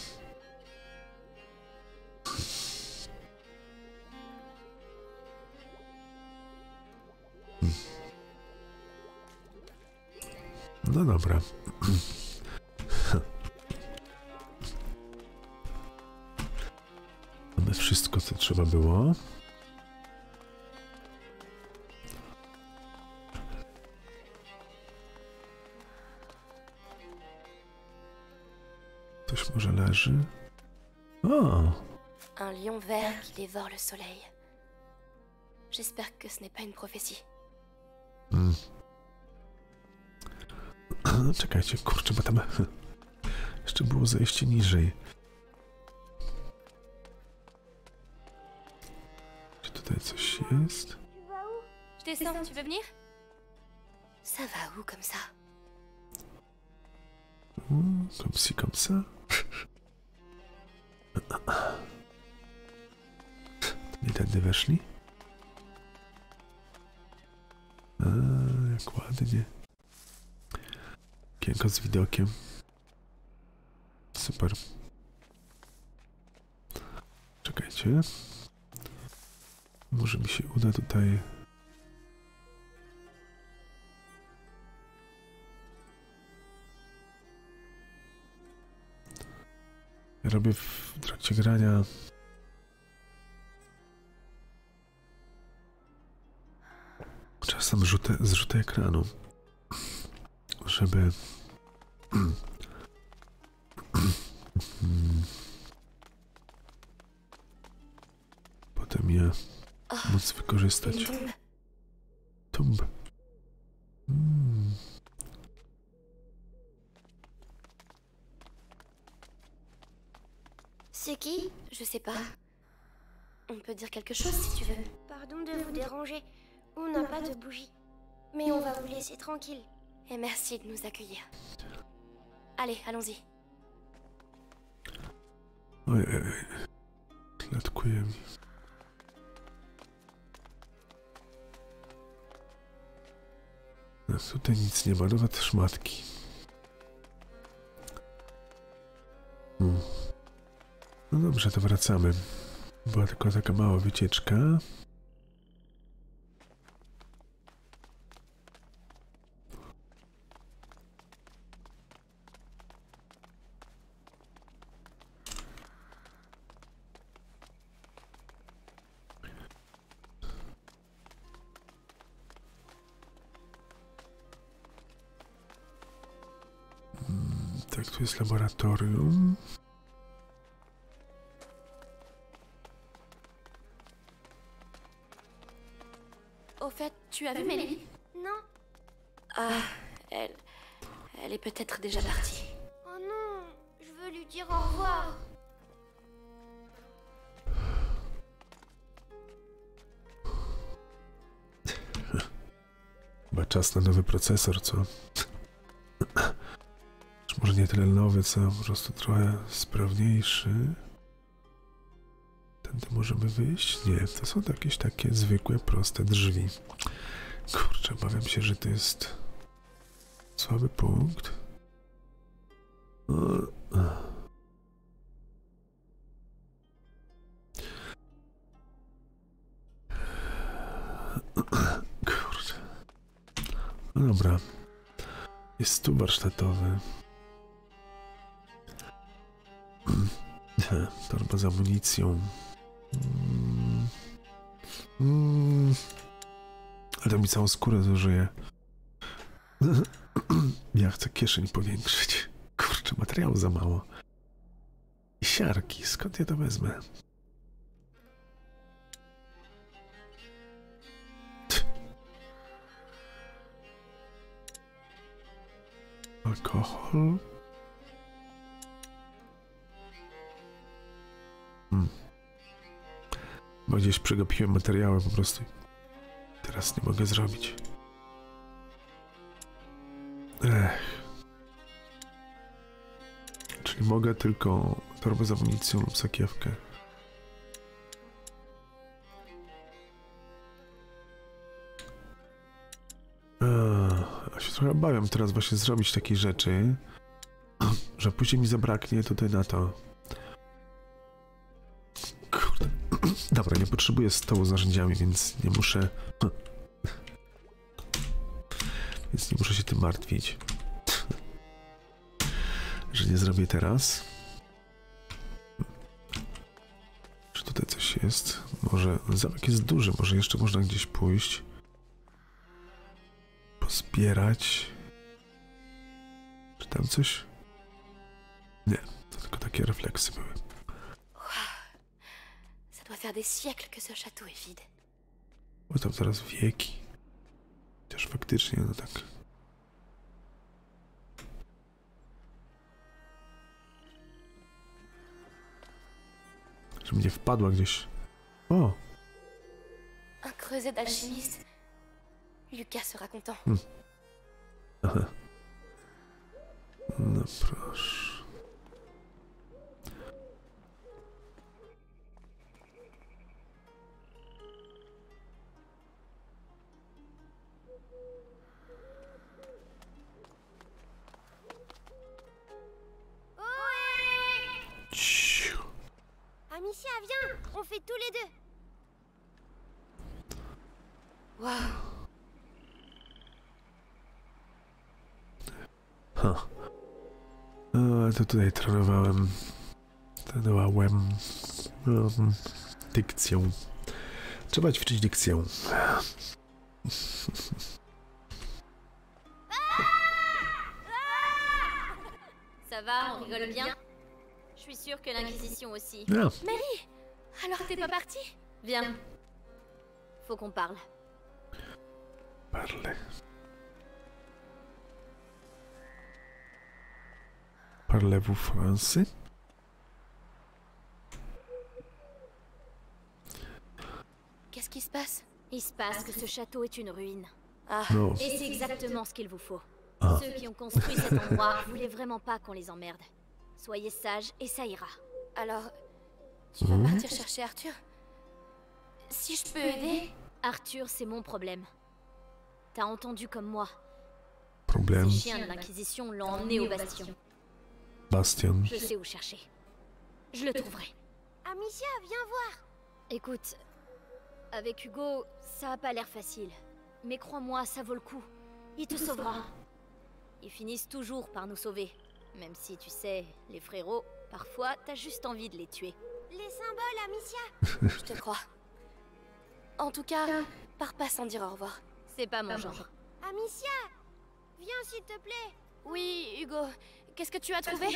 No dobra. Mamy wszystko, co trzeba było. Coś może leży? O! Un lion vert qui dévore le soleil. J'espère que ce n'est pas une prophétie. No, czekajcie, kurczę, bo tam jeszcze było zejście niżej. Czy tutaj coś jest? Je descends, tu veux venir? Ça va où comme ça? Comme ci, comme ça. Nie tędy weszli? A, jak ładnie. Okienko z widokiem. Super. Czekajcie. Może mi się uda tutaj... Robię w trakcie grania czasem zrzuty ekranu, żeby potem je móc wykorzystać. Une Tumb. C'est qui? Je sais pas. On peut dire quelque chose si tu veux. Pardon de vous déranger. On n'a pas de bougie. Mais on va vous laisser tranquille. Et merci de nous accueillir. Allez, allons-y. Oj. Klatkuje mi. No, tutaj nic nie ma, nawet szmatki. No dobrze, to wracamy. Była tylko taka mała wycieczka. Tak, tu jest laboratorium. Au fait, tu as vu Mélie? Non. Ah, elle est peut-être déjà partie. Oh non, je veux lui dire au revoir. Chyba czas na nowy procesor, co? Czy może nie tyle nowy, co po prostu trochę sprawniejszy. Tędy możemy wyjść? Nie, to są jakieś takie zwykłe, proste drzwi. Kurczę, obawiam się, że to jest słaby punkt. Kurczę. No dobra. Jest stół warsztatowy. Torba z amunicją. Ale to mi całą skórę zużyje. Ja chcę kieszeń powiększyć. Kurczę, materiału za mało. I siarki, skąd ja to wezmę? Alkohol. Bo gdzieś przegapiłem materiały po prostu. Teraz nie mogę zrobić. Czyli mogę tylko torbę z amunicją lub sakiewkę. Ja się trochę obawiam teraz właśnie zrobić takie rzeczy, że później mi zabraknie tutaj na to. Kurde. Dobra, nie potrzebuję stołu z narzędziami, więc nie muszę... Więc nie muszę się tym martwić. Że nie zrobię teraz. Czy tutaj coś jest? Może zamek jest duży, może jeszcze można gdzieś pójść. Pozbierać. Czy tam coś? Nie, to tylko takie refleksy były. Ça doit faire des siècles que ce château est vide. Bo tam teraz wieki. Chociaż faktycznie, no tak. Żeby nie wpadła gdzieś. O! Un creuset d'alchimiste. Lucas sera content. Aha. No proszę. Ciu. Amicia, viens, on fait tous les deux. Waouh. Ha. To tutaj trenowałem dykcją. Trzeba ćwiczyć dykcję. Ça va, on rigole bien. Je suis sûre que l'Inquisition aussi. No. Mélie, alors t'es pas partie? Viens. Faut qu'on parle. Parle. Parlez-vous français? Qu'est-ce qui se passe? Il se passe que ce château est une ruine. Ah, No. Et c'est exactement ce qu'il vous faut. Ah. Ceux qui ont construit cet endroit voulaient vraiment pas qu'on les emmerde. Soyez sages et ça ira. alors... Tu vas partir chercher Arthur? Si je peux aider... Arthur, c'est mon problème. T'as entendu comme moi. Problem. Ces chiens de l'Inquisition l'ont emmené au bastion. Bastion. Je sais où chercher. Je le trouverai. Amicia, viens voir. Écoute, avec Hugo, ça a pas l'air facile. Mais crois-moi, ça vaut le coup. Il te sauvera. Ils finissent toujours par nous sauver. Même si, tu sais, les frérots, parfois, t'as juste envie de les tuer. Les symboles, Amicia. Je te crois. En tout cas, pars pas sans dire au revoir. C'est pas mon genre. Amicia, viens s'il te plaît. Oui, Hugo, qu'est-ce que tu as trouvé?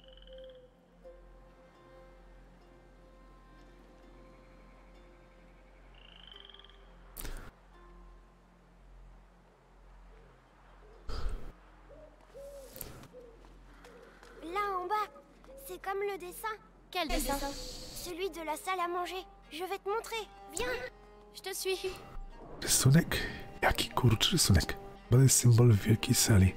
Là en bas, c'est comme le dessin. Quel dessin? Celui de la salle à manger. Je vais te montrer. Viens. Je te suis. Rysunek? Jaki kurczę rysunek? Badaj symbol w wielkiej sali.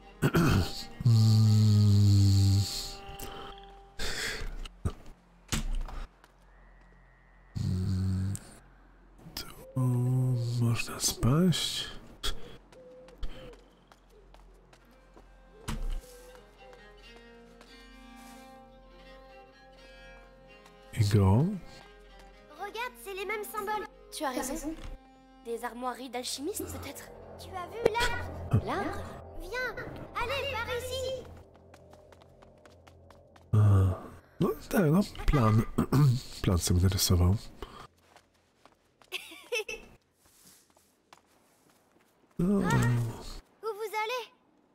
Tu można spaść. Hugo? Regarde, c'est les mêmes symboles. Tu as raison. Des armoiries d'alchimistes, peut-être? Tu as vu l'arbre? L'arbre? Viens. Allez, par ici. No tak, no plan. Plan sobie narysował. No, Où vous allez?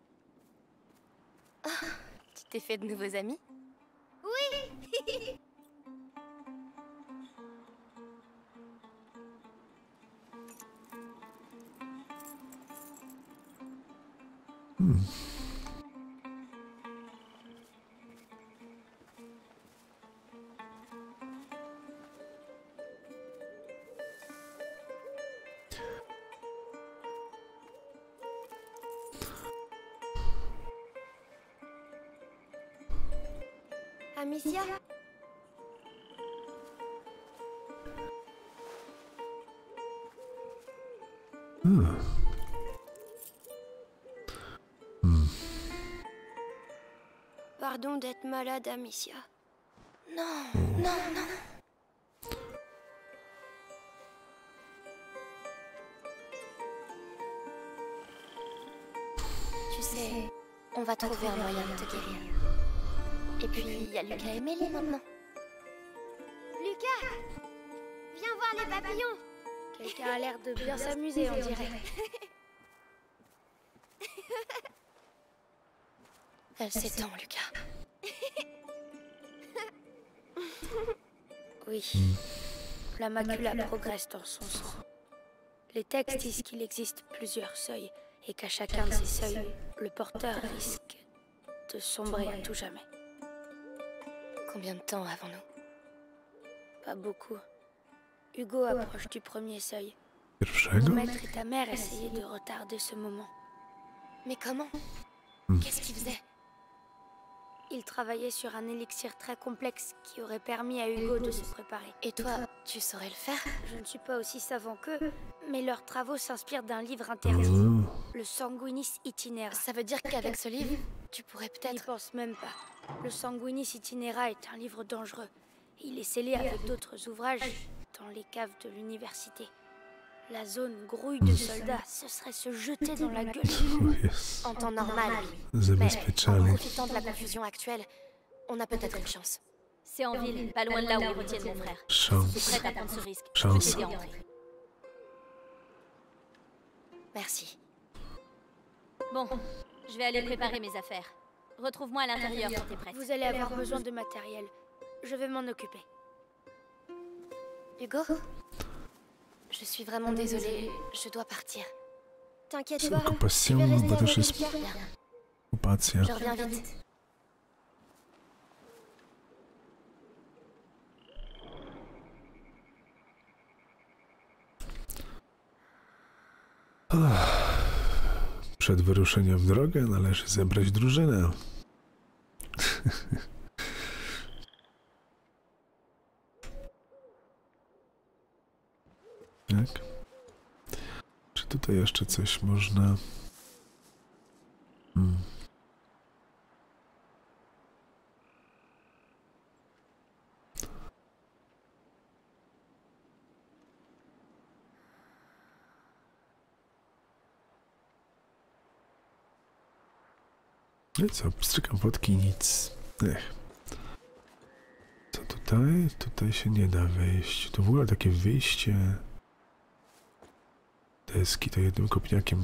Tu t'es fait de nouveaux amis? Oui. Amicia? Pardon d'être malade, Amicia. Non, non, non. Tu sais, on va trouver un moyen de te guérir. Et puis, il y a Lucas et Mélie maintenant. Lucas! Viens voir les papillons! Quelqu'un a l'air de bien s'amuser, on dirait. Elle s'étend, Lucas. Oui. La macula progresse dans son sang. Les textes disent qu'il existe plusieurs seuils et qu'à chacun de ces seuils, le porteur risque de sombrer à tout jamais. Combien de temps avons-nous? Pas beaucoup. Hugo approche du premier seuil. pierwszego? Mon maître et ta mère essayaient de retarder ce moment. Mais comment? Qu'est-ce qu'il faisait? Ils travaillaient sur un élixir très complexe qui aurait permis à Hugo de se préparer. Et toi, tu saurais le faire? Je ne suis pas aussi savant qu'eux, mais leurs travaux s'inspirent d'un livre interdit, le Sanguinis Itinera. Ça veut dire qu'avec ce livre, tu pourrais N'y peut-être... pense même pas. Le Sanguinis Itinera est un livre dangereux. Il est scellé avec d'autres ouvrages dans les caves de l'université. La zone grouille de soldats, ce serait se jeter dans la gueule. O jest. En temps normal, oui. Mais en Zabezpieczali. profitant de la confusion actuelle, on a peut-être une chance. C'est en ville, pas loin de là où ils retiennent mon frère. Je suis Szans. prête à prendre ce risque. Je Chance. peux t'aider à entrer. Merci. Bon, je vais aller préparer mes affaires. Retrouve-moi à l'intérieur quand t'es prête. Vous allez avoir besoin de matériel. Je vais m'en occuper. Hugo? Je suis vraiment désolée, je dois partir. T'inquiète Z pas. okupacją, Je vais rester bo avec też jest Lucas. okupacja. Je reviens vite. Przed wyruszeniem w drogę należy zebrać drużynę. Tak. Czy tutaj jeszcze coś można... No i co, pstrykam wodki i nic. Ech. Co tutaj? Tutaj się nie da wejść. To w ogóle takie wyjście... Deski to jednym kopniakiem.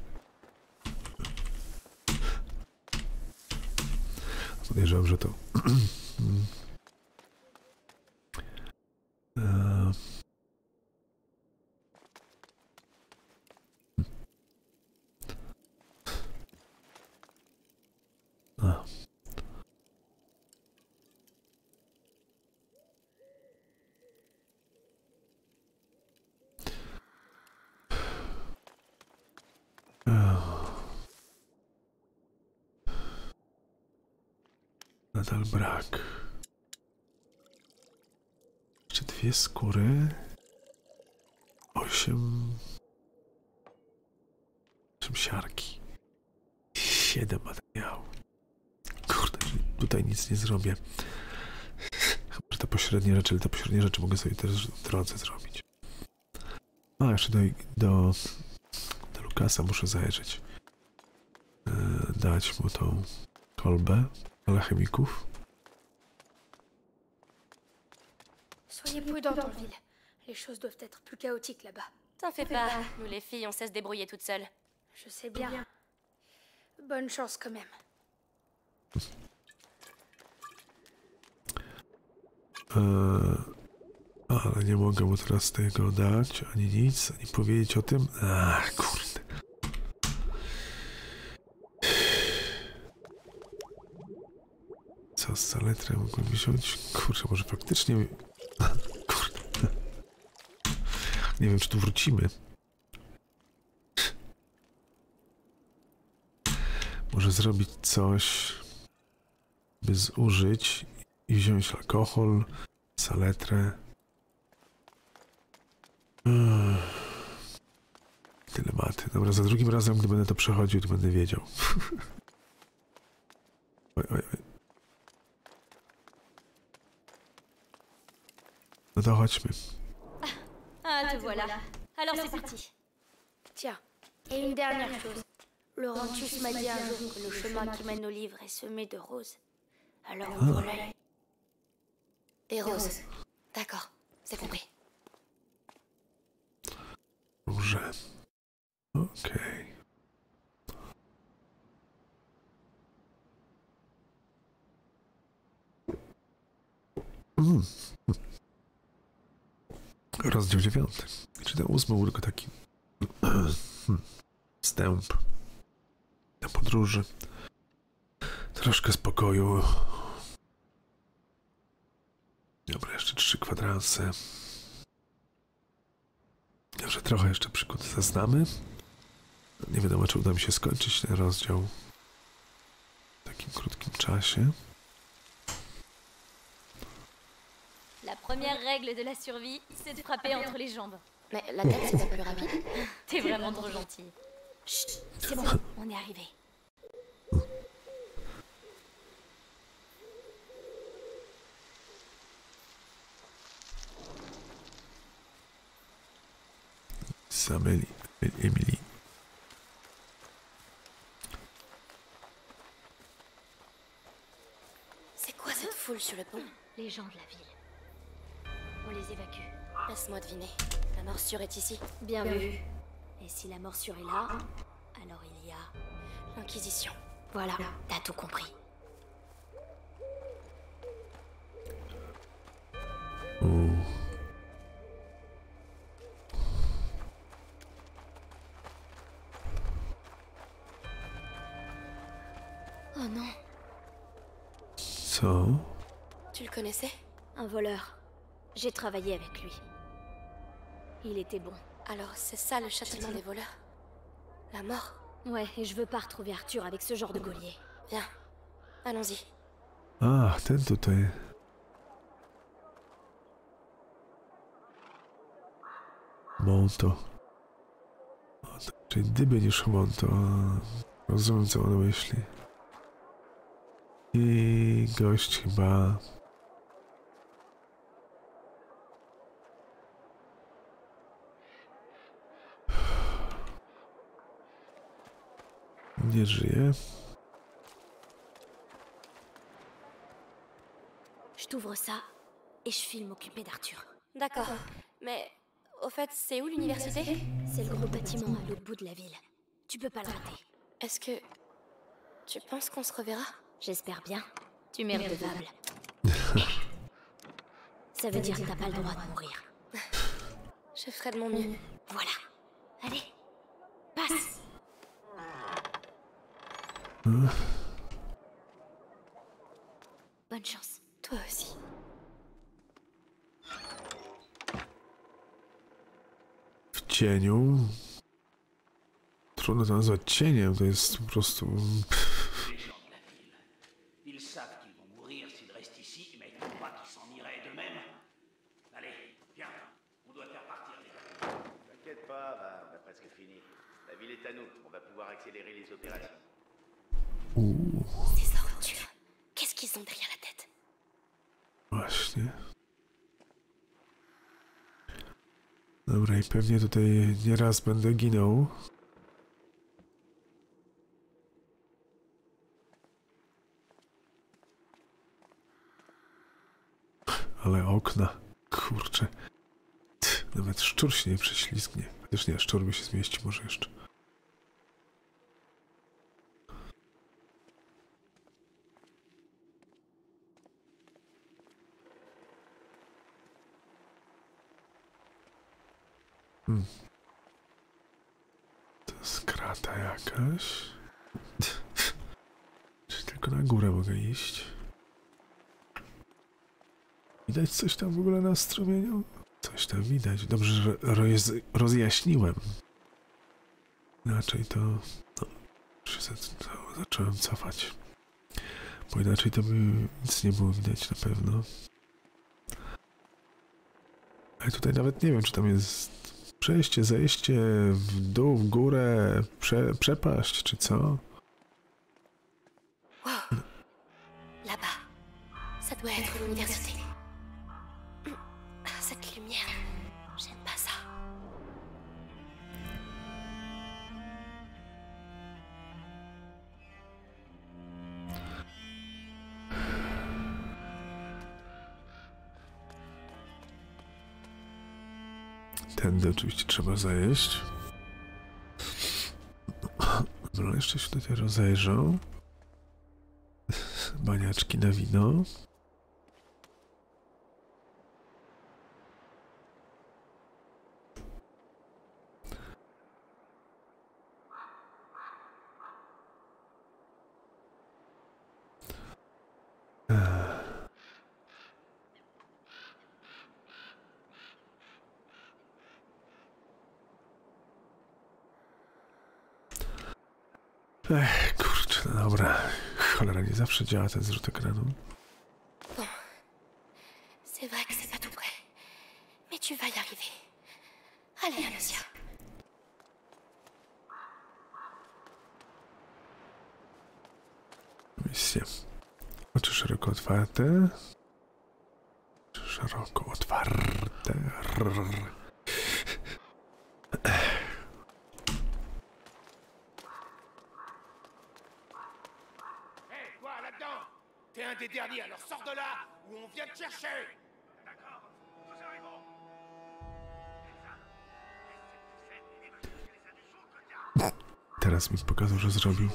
Podejrzewam, że to... Nadal brak. Jeszcze 2 skóry. 8 siarki. 7 materiałów. Kurde, tutaj nic nie zrobię. Chyba, że te pośrednie rzeczy, ale te pośrednie rzeczy mogę sobie też w drodze zrobić. A, jeszcze do Lukasa muszę zajrzeć. Dać mu tą kolbę alchemików. Soyez prudents en ville. Les choses doivent être plus chaotiques là-bas. T'en fais pas, nous les filles, on sait se débrouiller toutes seules. Je sais bien. Bonne chance quand même. Ale nie mogę mu teraz tego dać, ani nic, ani powiedzieć o tym. Ach, kurde. Co z saletrę mogłem wziąć? Kurczę, może faktycznie... Kurde. Nie wiem, czy tu wrócimy. Może zrobić coś, by zużyć i wziąć alkohol, saletrę. Dylematy. Dobra, za drugim razem, gdy będę to przechodził, to będę wiedział. Oj, oj, oj. No to chodźmy. Ah, te voilà. Alors c'est parti. Tiens, et une dernière chose. Laurentius m'a dit un jour que le chemin qui mène au livre est semé de roses. Alors ouvre l'œil. Des roses. D'accord, c'est compris. Róże. Okej. Rozdział 9. Czy ten 8 był tylko taki wstęp na podróży. Troszkę spokoju. Dobra, jeszcze 3 kwadranse. Że trochę jeszcze przygód zaznamy. Nie wiadomo, czy uda mi się skończyć ten rozdział w takim krótkim czasie. La première règle de la survie, c'est de frapper entre les jambes. Mais la tête, c'est pas plus rapide. T'es vraiment trop gentil. Chut, c'est bon, on est arrivé. Samuel et Emily. C'est quoi cette foule sur le pont? Les gens de la ville. On les évacue. Laisse-moi deviner. La morsure est ici. Bien vu. Et si la morsure est là, alors il y a... L'Inquisition. Voilà, t'as tout compris. Oh. Oh non. Co? Tu le connaissais? Un voleur. J'ai travaillé avec lui. Il était bon. Alors c'est ça le châtiment des voleurs? La mort? Ouais, et je veux pas retrouver Arthur avec ce genre de geôlier. Viens, allons-y. A, ten tutaj. Monto. O, czyli dyby niż Monto. Rozumiem, co on myśli. I gość chyba... nie żyje. t'ouvres ça et je file m'occuper d'Arthur. D'accord. Mais au fait, c'est où l'université? C'est le gros bâtiment à l'autre bout de la ville. Tu peux pas le rater. Est-ce que... tu penses qu'on se reverra? J'espère bien. Tu m'es redevable. Ça veut dire que t'as pas le droit de mourir. Je ferai de mon mieux. Voilà. Allez, passe. Bonne chance. Toi aussi. W cieniu. Trudno to nazwać cieniem, to jest po prostu... Ils savent qu'ils vont mourir s'ils restent ici, mais ils ne croient qu'ils s'en iraient d'eux-mêmes. Allez, viens, on doit faire partir les gars. T'inquiète pas, on a presque fini. La ville est à nous, on va pouvoir accélérer les opérations. Ces ordures. Qu'est-ce qu'ils ont derrière la tête? Właśnie. Dobra, i pewnie tutaj nieraz będę ginął. Ale okna, kurczę. Nawet szczur się nie prześlizgnie. Chociaż nie, szczur by się zmieścił może jeszcze. To jest krata jakaś. Czy tylko na górę mogę iść? Widać coś tam w ogóle na strumieniu? Coś tam widać. Dobrze, że rozjaśniłem. Inaczej to... No, zacząłem cofać. Bo inaczej to by nic nie było widać na pewno. Ale tutaj nawet nie wiem, czy tam jest przejście, zejście w dół, w górę, przepaść, czy co? Wow. Là-bas. Ça doit être l'université. Cette lumière, j'aime pas ça. Tędy oczywiście trzeba zajeść. No jeszcze się tutaj rozejrzą. Baniaczki na wino. Kurczę, no dobra. Cholera, nie zawsze działa ten zrzut ekranu. Bon. C'est vrai que c'est pas tout près. Mais tu vas y arriver. Allez, Anasia. Misja. Oczy szeroko otwarte. Oczy szeroko otwarte. T'es un des derniers, alors sors de là, ou on vient te chercher. D'accord, nous arrivons. Teraz mi pokazał, że zrobił.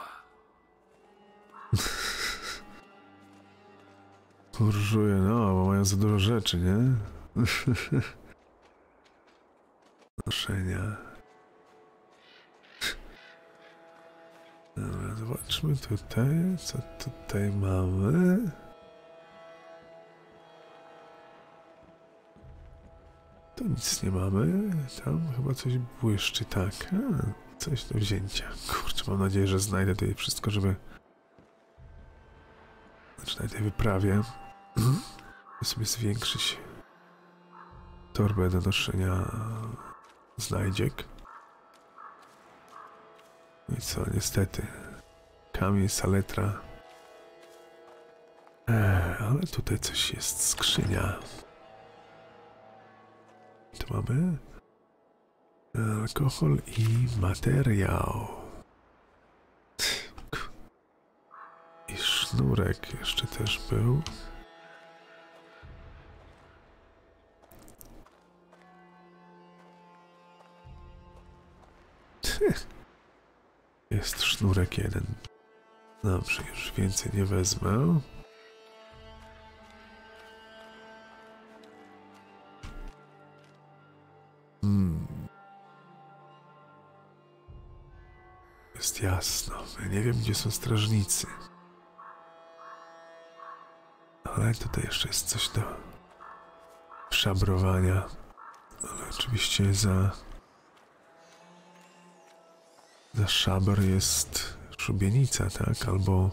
Burżuje, no, bo mają za dużo rzeczy, nie? Noszenia. Dobra, zobaczmy tutaj, co tutaj mamy. Tu nic nie mamy, tam chyba coś błyszczy, tak. Coś do wzięcia. Kurczę, mam nadzieję, że znajdę tutaj wszystko, żeby... Znaczy na tej wyprawie sobie zwiększyć torbę do noszenia znajdziek. No i co, niestety. Kamień, saletra. Ale tutaj coś jest. Skrzynia. Tu mamy alkohol i materiał. I sznurek jeszcze też był. Jest sznurek jeden. Dobrze, już więcej nie wezmę. Jest jasno. Ja nie wiem, gdzie są strażnicy. Ale tutaj jeszcze jest coś do szabrowania. Ale oczywiście za szabr jest szubienica, tak? Albo...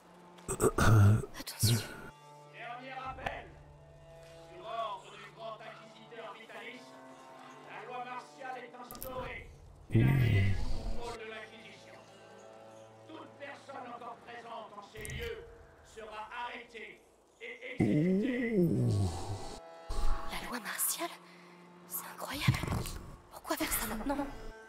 Dernier appel. Sur ordre du grand inquisiteur Vitalis, la loi martiale est instaurée et arrive sous contrôle de l'Inquisition. Toute personne encore présente en ces lieux sera arrêtée et exécutée. La loi martiale? C'est incroyable. Pourquoi faire ça maintenant?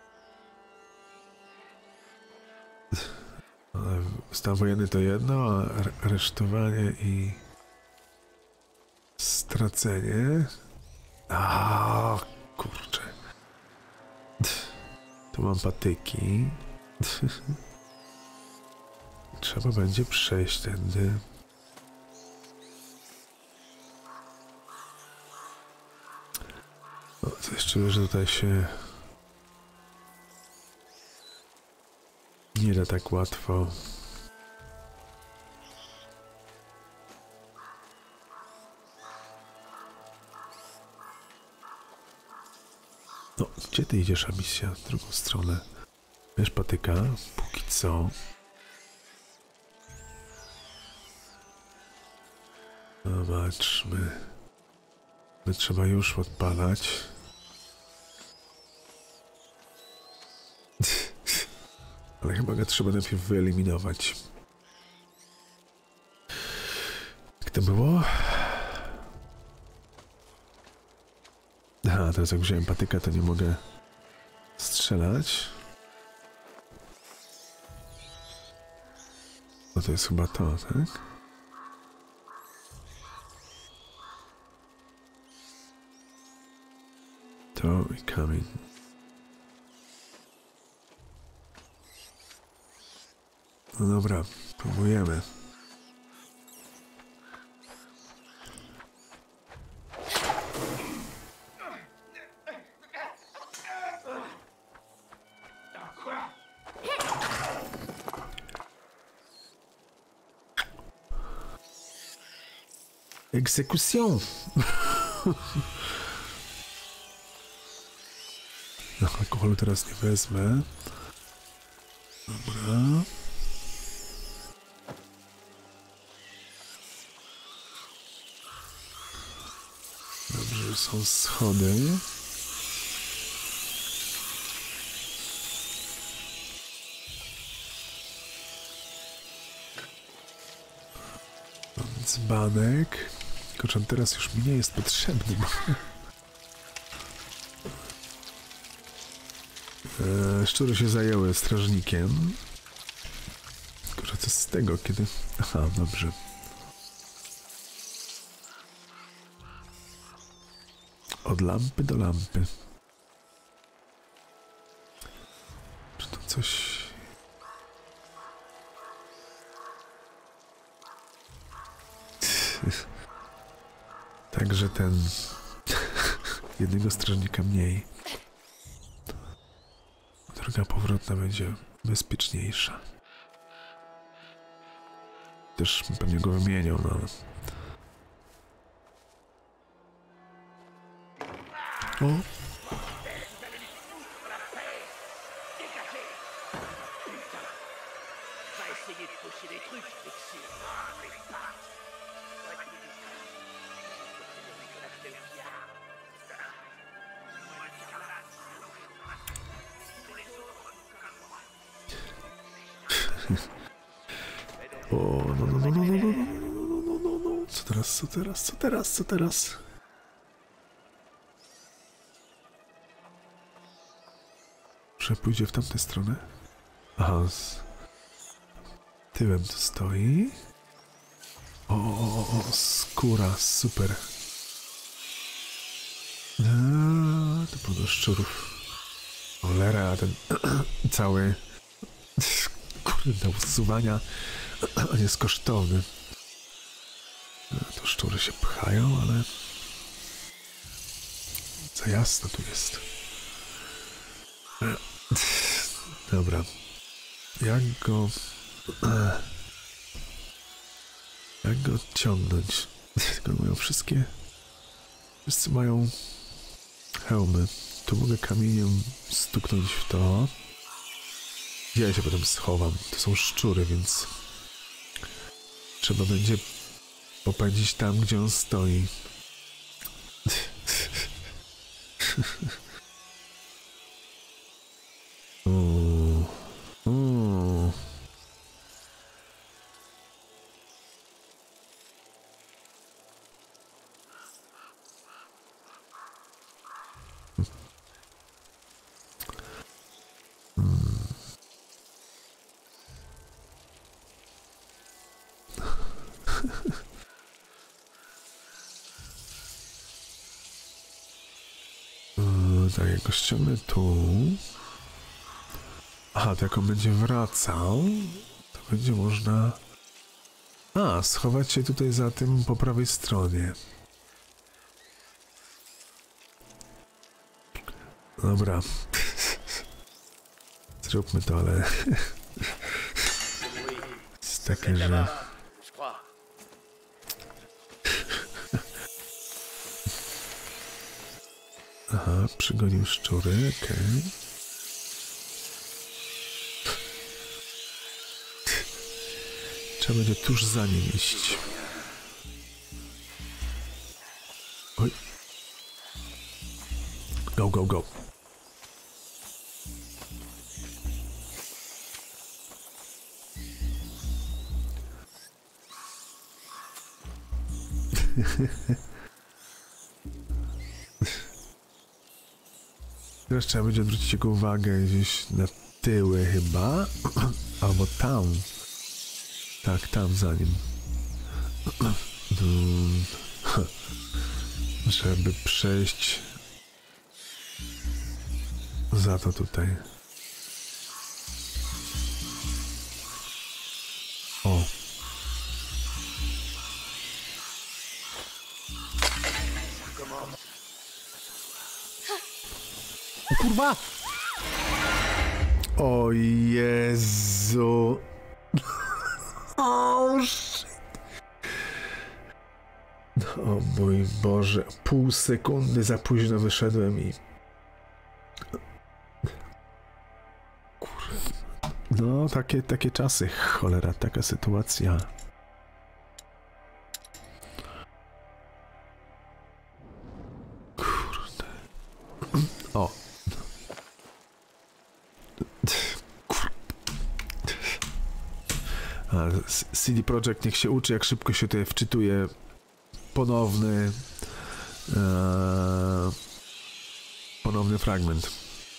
Stan wojenny to jedno, a aresztowanie i stracenie. A kurczę. Tu mam patyki. Trzeba będzie przejść tędy. O, to jeszcze, że tutaj się nie da tak łatwo. No, gdzie ty idziesz, Amicia? W drugą stronę. Wiesz, patyka? Póki co. Zobaczmy. Trzeba już odpalać. Ale chyba go trzeba najpierw wyeliminować. Jak to było? Aha, teraz jak wziąłem patyka, to nie mogę strzelać. No to jest chyba to, tak? To i kamień. No dobra, próbujemy. Egzekucją! No, alkoholu teraz nie wezmę. Dobra. Dobrze, są schody. Mam dzbanek. Tylko że on teraz już mi nie jest potrzebny. Szczury się zajęły strażnikiem. Tylko że co z tego, kiedy... Aha, dobrze. Od lampy do lampy. Czy to coś... Także ten... jednego strażnika mniej. Droga powrotna będzie bezpieczniejsza. Też pewnie go wymieniał, no ale... O! O, no. Co teraz? Że pójdzie w tamtę stronę? Aha, z tyłem to stoi. O, skóra, super. To pełno szczurów. O, Cholera, ten cały... Kurde, usuwania. On jest kosztowny. To szczury się pchają, ale... Za jasno tu jest. Dobra. Jak go odciągnąć? Tylko mają wszystkie... Wszyscy mają hełmy. Tu mogę kamieniem stuknąć w to. Ja się potem schowam. To są szczury, więc... Trzeba będzie popędzić tam, gdzie on stoi. Tak, jak go ściągnę tu... Aha, to jak on będzie wracał, to będzie można... schować się tutaj za tym po prawej stronie. Dobra. Zróbmy to, ale... Jest takie, że... Aha, przygonił szczury, okej. Trzeba będzie tuż za nim iść. Oj. Go, go, go. Teraz trzeba będzie odwrócić jego uwagę gdzieś na tyły chyba. Albo tam. Tak, tam za nim. Żeby przejść za to tutaj. O. O kurwa! O Jezu! O shit! O mój Boże, pół sekundy za późno wyszedłem i... Kurde. No, takie czasy, cholera, taka sytuacja. Kurde. O. CD Projekt niech się uczy, jak szybko się tutaj wczytuje ponowny fragment.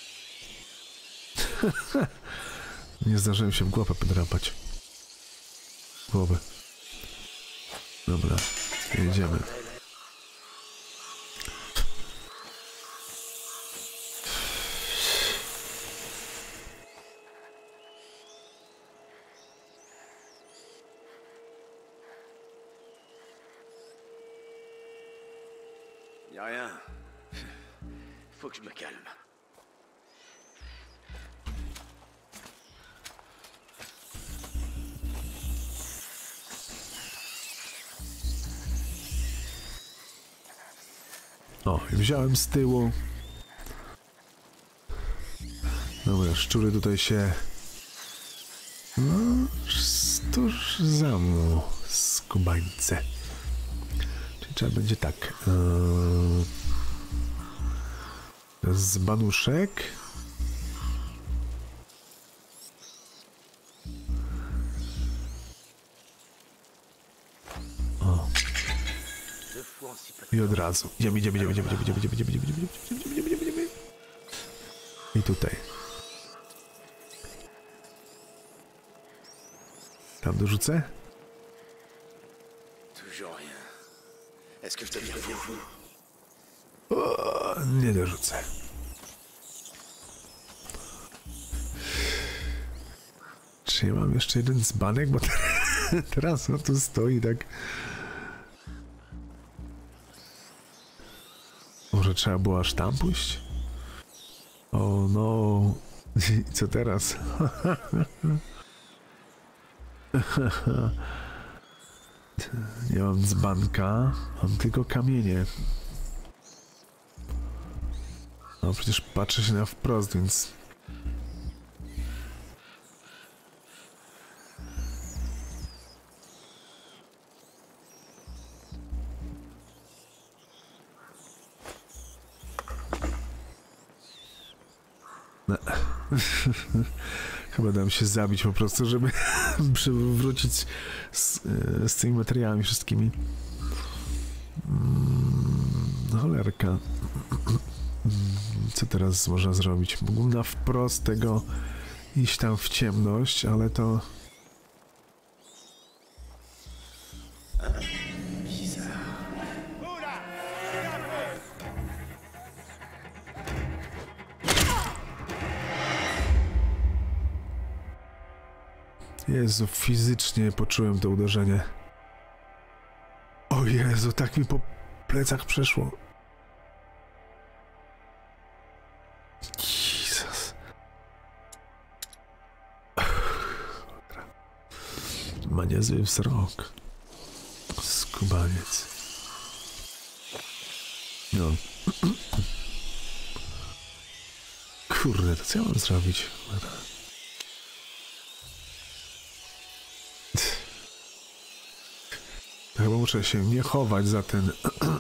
Nie zdążyłem się w głowę podrapać. Głowę. Dobra, jedziemy. Y a rien. Faut que je me calme. O, wziąłem z tyłu. Dobra, szczury tutaj się... No, tuż za mną, skubańce. Czyli trzeba będzie tak... z banuszek. O. I od razu. Idziemy. I tutaj. Tam dorzucę? O, nie dorzucę. Czy ja mam jeszcze jeden dzbanek, bo teraz on tu stoi tak... Może trzeba było aż tam pójść? O no... I co teraz? Nie mam dzbanka, mam tylko kamienie. No przecież patrzę się na wprost, więc... No. Chyba dam się zabić po prostu, żeby wrócić z tymi materiałami wszystkimi. Cholerka. Co teraz można zrobić? Mógłbym na wprost tego iść tam w ciemność, ale to... Jezu, fizycznie poczułem to uderzenie. O Jezu, tak mi po plecach przeszło. Jezus. Ma niezły wzrok. Skubaniec. No. Kurde, to co ja mam zrobić? Chyba muszę się nie chować za ten,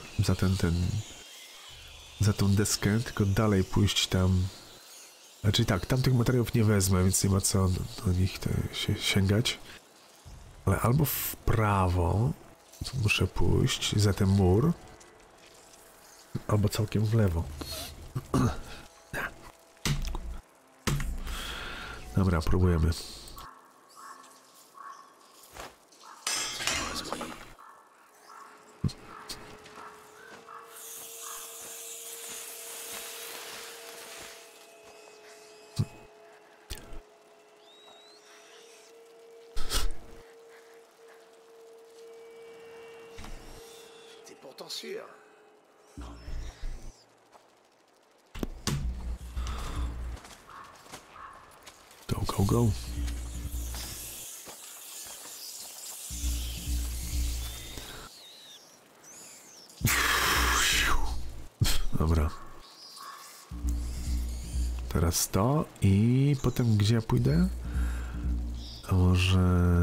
za tą deskę, tylko dalej pójść tam. Znaczy tak, tamtych materiałów nie wezmę, więc nie ma co do nich się sięgać. Ale albo w prawo muszę pójść za ten mur, albo całkiem w lewo. Dobra, próbujemy. Sûr. Go, go, go. Dobra. Teraz to i potem gdzie ja pójdę? A może...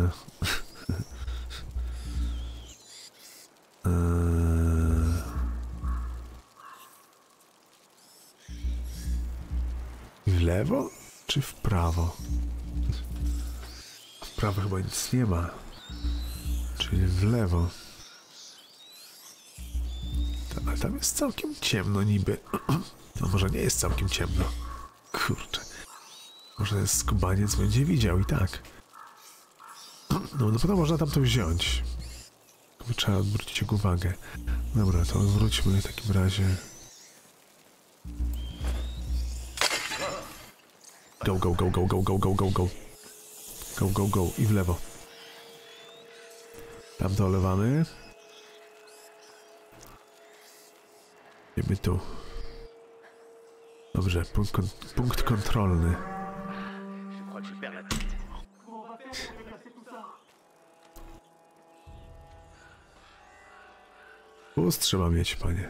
W lewo czy w prawo? W prawo chyba nic nie ma. Czyli w lewo. Ale tam jest całkiem ciemno niby. No może nie jest całkiem ciemno. Kurczę. Może skubaniec będzie widział i tak. No na pewno można tam to wziąć. Tylko trzeba zwrócić uwagę. Dobra, to wróćmy w takim razie. Go, go, go, go, go, go, go, go, go. Go, go, go. I w lewo. Tam dolewamy. Idziemy tu. Dobrze, punkt kontrolny. Pust trzeba mieć, panie.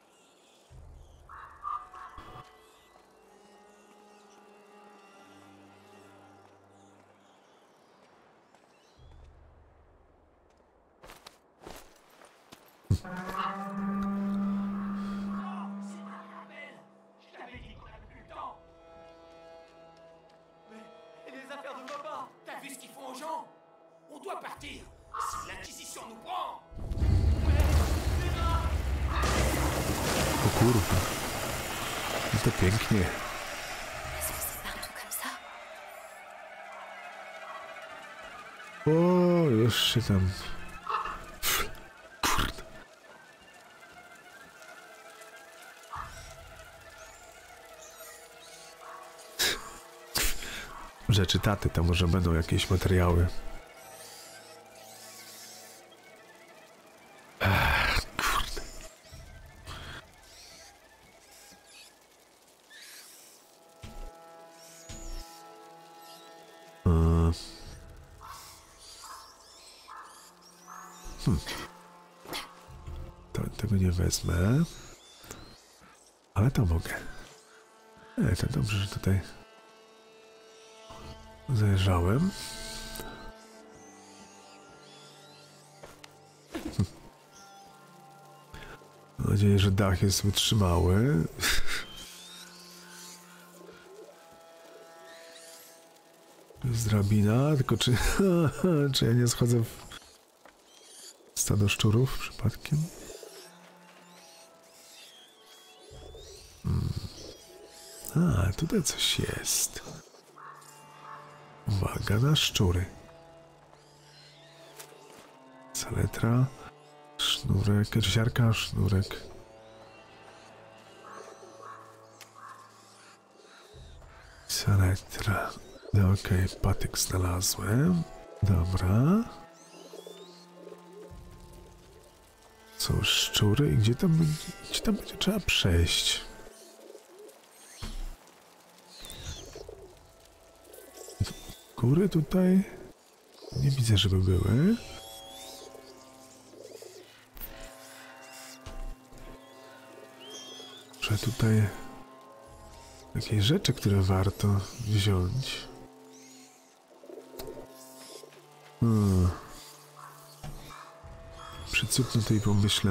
O kurwa. No to pięknie. O, już się tam... Kurde. rzeczy taty, tam może będą jakieś materiały. Kurde. Tego nie wezmę. Ale to mogę. To dobrze, że tutaj zajrzałem. Mam nadzieję, że dach jest wytrzymały. To jest drabina, tylko czy ja nie schodzę w stado szczurów przypadkiem? A, tutaj coś jest. Uwaga na szczury. Saletra, sznurek, siarka, sznurek. Saletra. Okej, patyk znalazłem. Dobra. Są szczury i gdzie tam będzie trzeba przejść? Góry tutaj nie widzę, żeby były. Że tutaj jakieś rzeczy, które warto wziąć. Przycupnę to i pomyślę.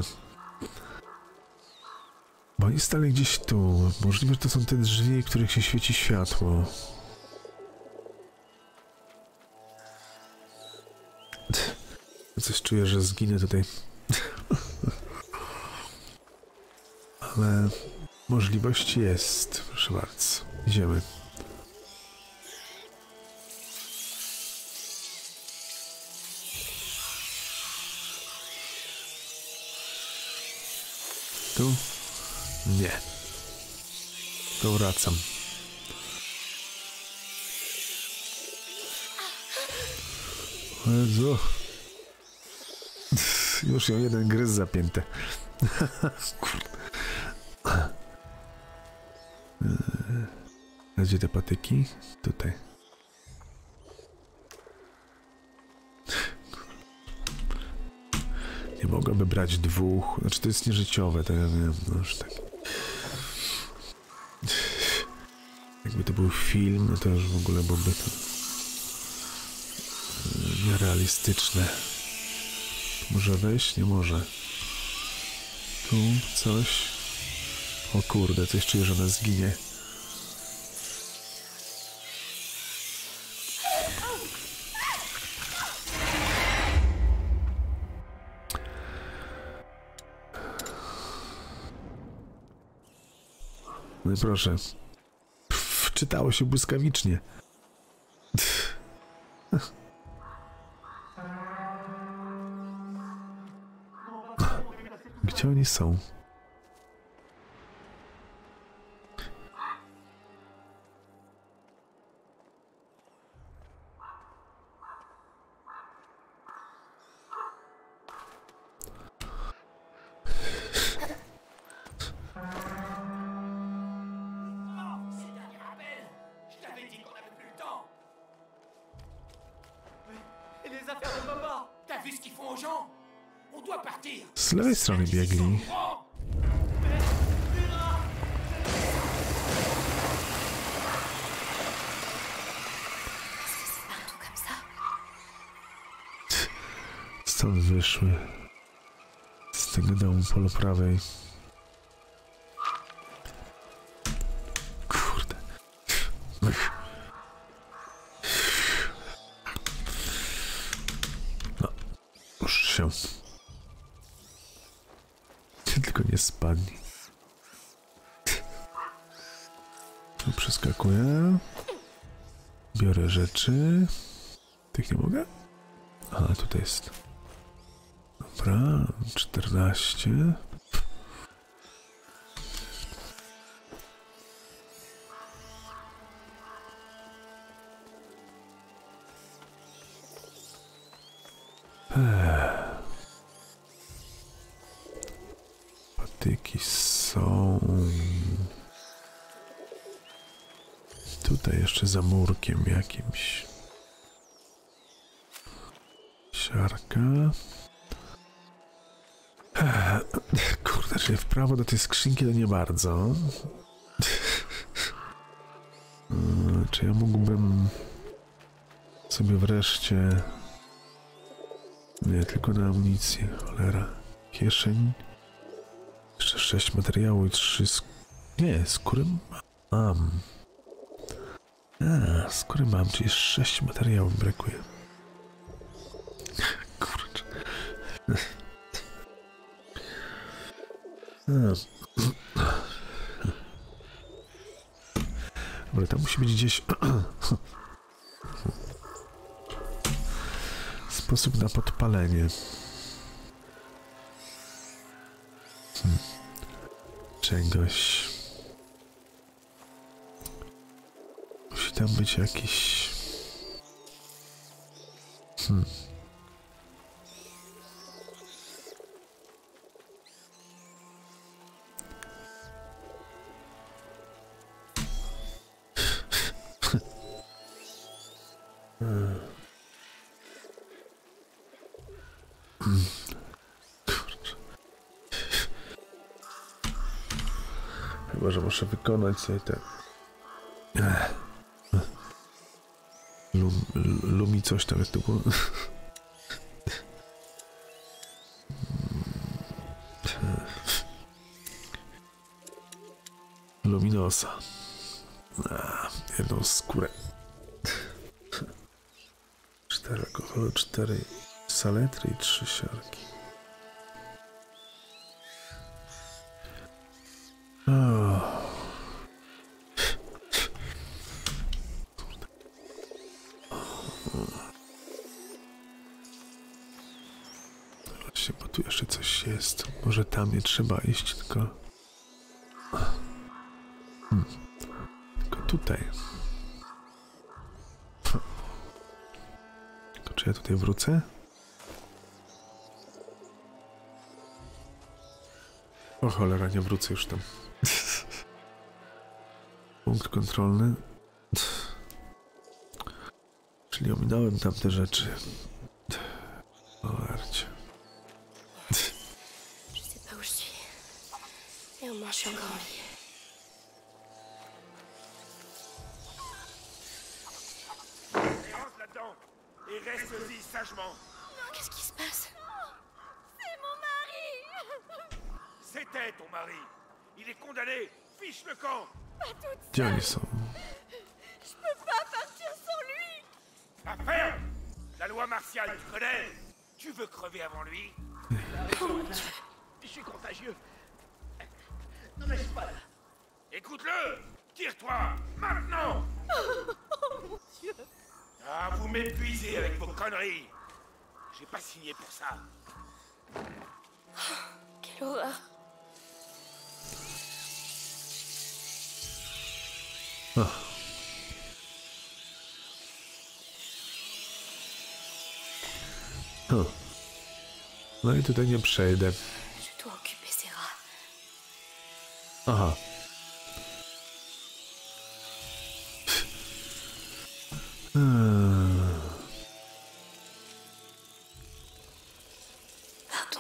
Bo oni stali gdzieś tu. Możliwe, że to są te drzwi, w których się świeci światło. Coś czuję, że zginę tutaj. Ale możliwość jest. Proszę bardzo. Idziemy. Tu? Nie. To wracam. Jezu. Już ją jeden gryz zapięte. Kurde. A gdzie te patyki? Tutaj. Nie mogłaby brać dwóch. Znaczy to jest nieżyciowe, to ja wiem. No już tak. Jakby to był film, no to już w ogóle byłoby to nierealistyczne. Może wejść? Nie może. Tu coś. O kurde, coś czuję, że ona zginie. No i proszę. Wczytało się błyskawicznie. Gdzie oni są? Z lewej strony biegli. Stąd wyszły. Z tego domu polo prawej. Kurde. No, już się. Tylko nie spadnij. Tu przeskakuję. Biorę rzeczy. Tych nie mogę? A, tutaj jest. Dobra, 14. narkotyki są. Tutaj jeszcze za murkiem jakimś. Siarka. Kurde, czyli w prawo do tej skrzynki to nie bardzo. Czy ja mógłbym sobie wreszcie... Nie, tylko na amunicję, cholera. Kieszeń. Jeszcze 6 materiału i 3 Nie, skóry mam. Skóry mam, czyli 6 materiałów brakuje. Kurczę. Ale tam musi być gdzieś sposób na podpalenie. Czegoś. Musi tam być jakiś... Chyba, że muszę wykonać sobie te... Lumi coś tam jest tu było. Luminosa. Jedną skórę. 4 alkoholu, 4 saletry i 3 siarki. Właśnie, bo tu jeszcze coś jest. Może tam nie trzeba iść, tylko... Tylko tutaj. Tylko czy ja tutaj wrócę? O cholera, nie wrócę już tam. Punkt kontrolny. Czyli ominąłem tamte rzeczy. Olarcie. Je sais pas où je suis. Mais au moins je suis encore en vie. Rentre là-dedans et reste-y sagement. Non, qu'est-ce qui se passe? C'est mon mari! C'était ton mari. Il est condamné. Fiche le camp. Gdzie oni są? Je peux pas partir sans lui! La ferme. La loi martiale, tu connais. Tu veux crever avant lui? Je suis contagieux. Ne reste pas là. Écoute-le. Tire-toi. Maintenant. Oh mon Dieu! Ah, vous m'épuisez avec vos conneries. J'ai pas signé pour ça. Quelle horreur. No i tutaj nie przejdę. Je dois occuper ces rats. Aha. Pardon.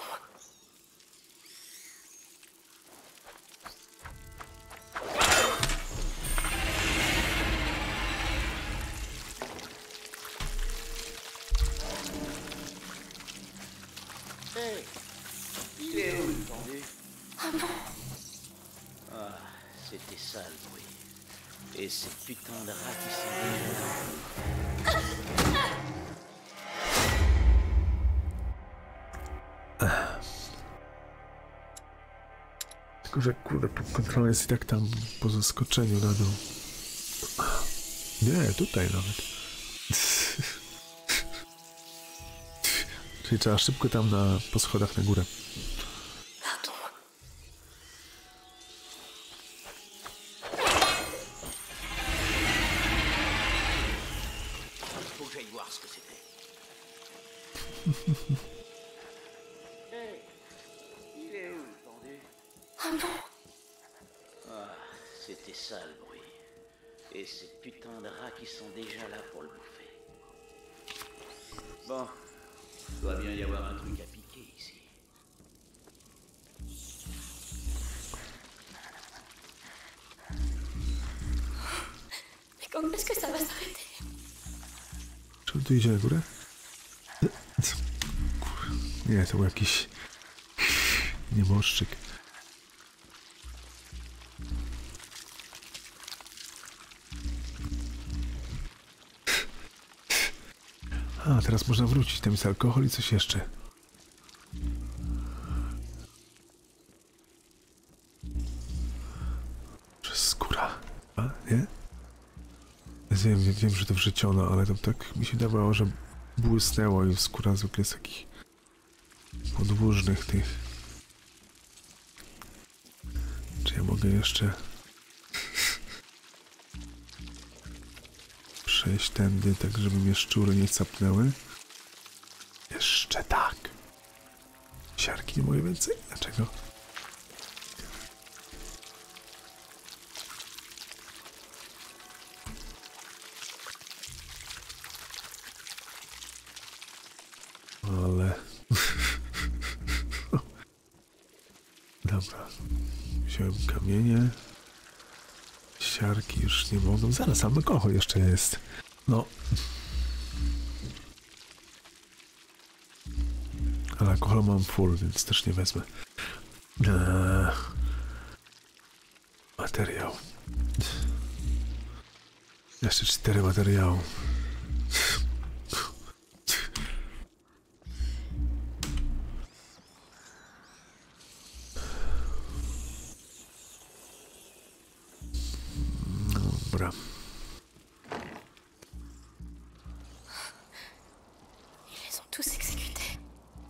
Hey, il est où le pendu? Ah bon? Ah, c'était ça le bruit. Et ces putains de rats qui sont Tylko, że kurde, kontrola jest i tak tam po zaskoczeniu na dół. Nie, tutaj nawet. Czyli trzeba szybko tam po schodach na górę. Pardon. Faut que j'aille voir ce que c'était. Hey, il est où le pendu? Ah, c'était ça le bruit. Et ces putains de rats qui sont déjà là pour le bouffer. Bon, doit bien y avoir un truc à piquer ici. Mais quand est-ce que ça va s'arrêter? Czy on tu idzie na górę? Nie, to był jakiś nieboszczyk. A, teraz można wrócić. Tam jest alkohol i coś jeszcze. Przez skóra. A, nie? Wiem, że to wrzeciono, ale to tak mi się dawało, że błysnęło i skóra zwykle z takich podłużnych tych. Czy ja mogę jeszcze przejść tędy, tak żeby mnie szczury nie capnęły? Jeszcze tak. Siarki nie mogę więcej? Dlaczego? Ale... Dobra. Wziąłem kamienie. Siarki już nie mogą. Zaraz, alkohol jeszcze jest. No. Ale alkohol mam full, więc też nie wezmę. Materiał. Jeszcze 4 materiału. Dobra. Ils les ont tous exécutés.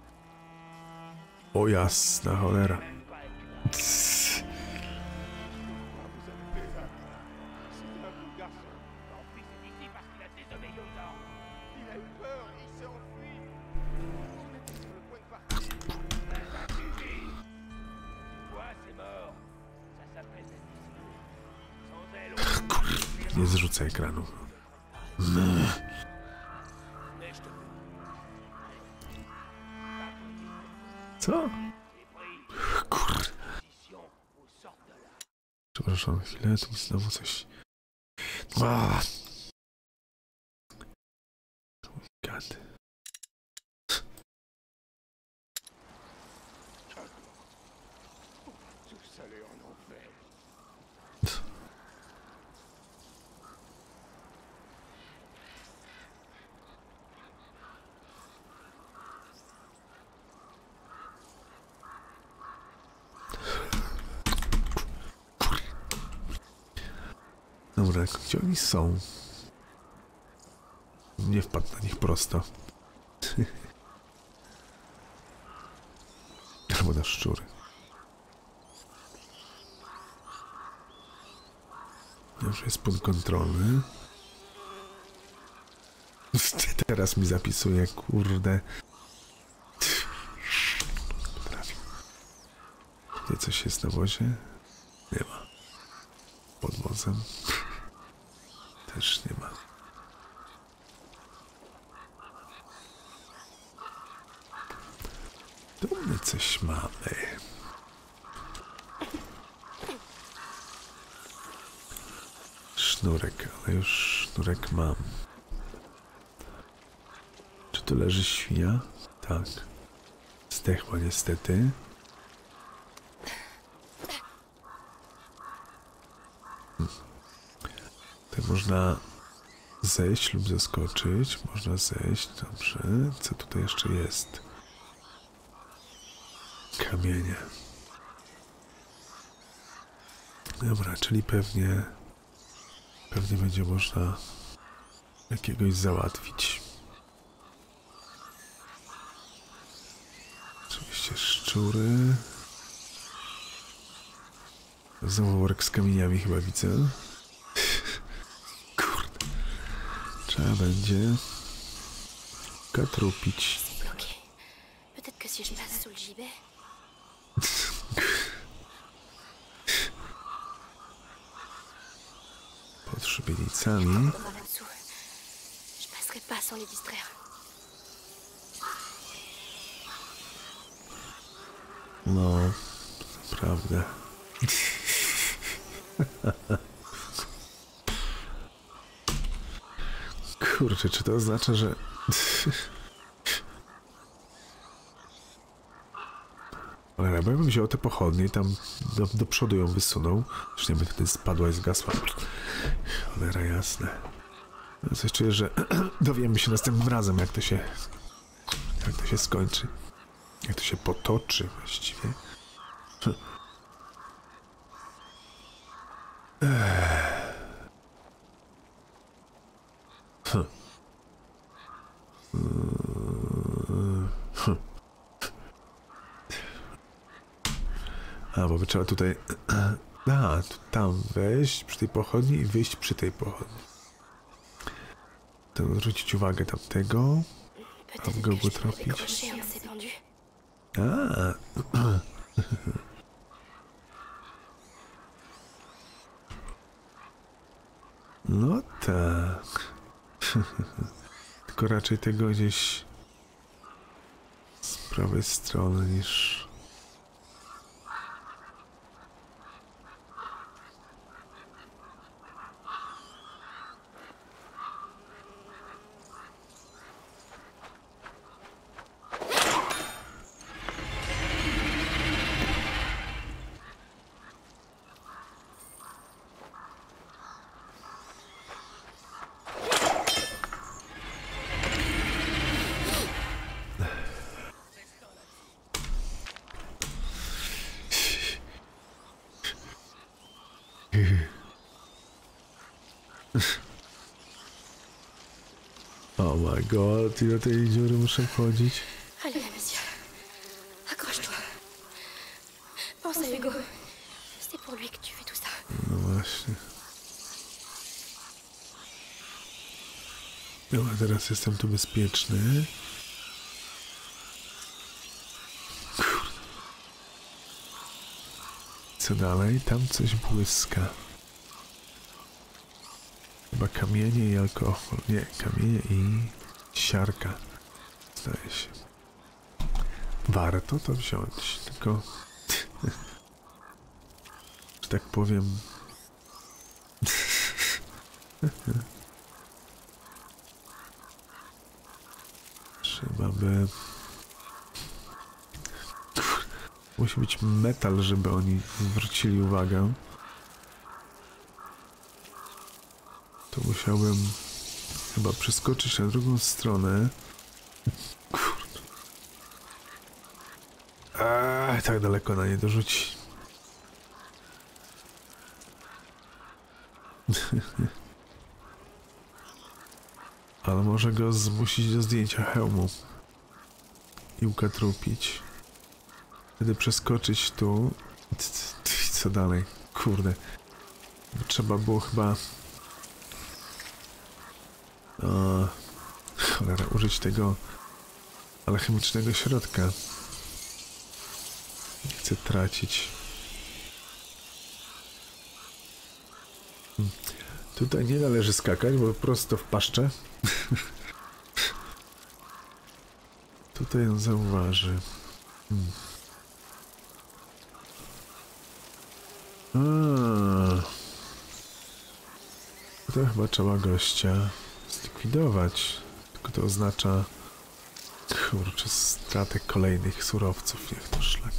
O jasna cholera. Nie zrzucaj ekranu. Co? Kurde. Przepraszam, chwilę, tu znowu coś... God. Dobra, gdzie oni są? Nie wpadł na nich prosto. Albo na szczury. Już jest punkt kontrolny. Teraz mi zapisuje, kurde. Potrafię. Tutaj coś jest na wozie? Nie ma. Pod wozem? Też nie ma. Tu my coś mamy. Sznurek, ale już sznurek mam. Czy tu leży świnia? Tak. Zdechła niestety. Tutaj można zejść lub zeskoczyć. Można zejść, dobrze. Co tutaj jeszcze jest? Kamienie. Dobra, czyli pewnie będzie można jakiegoś załatwić. Oczywiście szczury. Znowu worek z kamieniami chyba widzę. Kurde. Trzeba będzie katrupić. Peut-être que si je passe sous le gibet. pod szubienicami. Là-dessous. Je passerai pas sans les distraire. No, prawda. Kurczę, czy to oznacza, że... Ale ja bym wziął te pochodnie i tam do przodu ją wysunął. Już nie by wtedy spadła i zgasła. Cholera jasne. No coś czuję, że dowiemy się następnym razem, jak to się skończy. Jak to się potoczy właściwie. A, bo by trzeba tutaj... tam wejść przy tej pochodni i wyjść przy tej pochodni. To zwrócić uwagę tamtego. Tam go tropić. No tak. Tylko raczej tego gdzieś z prawej strony niż... Oh my god, ile tej dziury muszę wchodzić? Allez, monsieur. Accroche-toi. Pense à Hugo. C'est pour lui que tu fais tout ça. No właśnie. No, a teraz jestem tu bezpieczny. Kurde. Co dalej? Tam coś błyska. Chyba kamienie i alkohol. Nie, kamienie i siarka. Zdaje się. Warto to wziąć, tylko... że tak powiem... Trzeba by... Musi być metal, żeby oni zwrócili uwagę. To musiałbym chyba przeskoczyć na drugą stronę. Kurde. Tak daleko na nie dorzuci. Ale może go zmusić do zdjęcia hełmu i ukatrupić. Wtedy przeskoczyć tu. I co dalej? Kurde. Trzeba było chyba... cholera, użyć tego alchemicznego środka. Nie chcę tracić. Tutaj nie należy skakać, bo prosto w paszczę. Tutaj on zauważy. To chyba trzeba gościa zlikwidować. Tylko to oznacza... kurczę, stratę kolejnych surowców. Niech to szlak.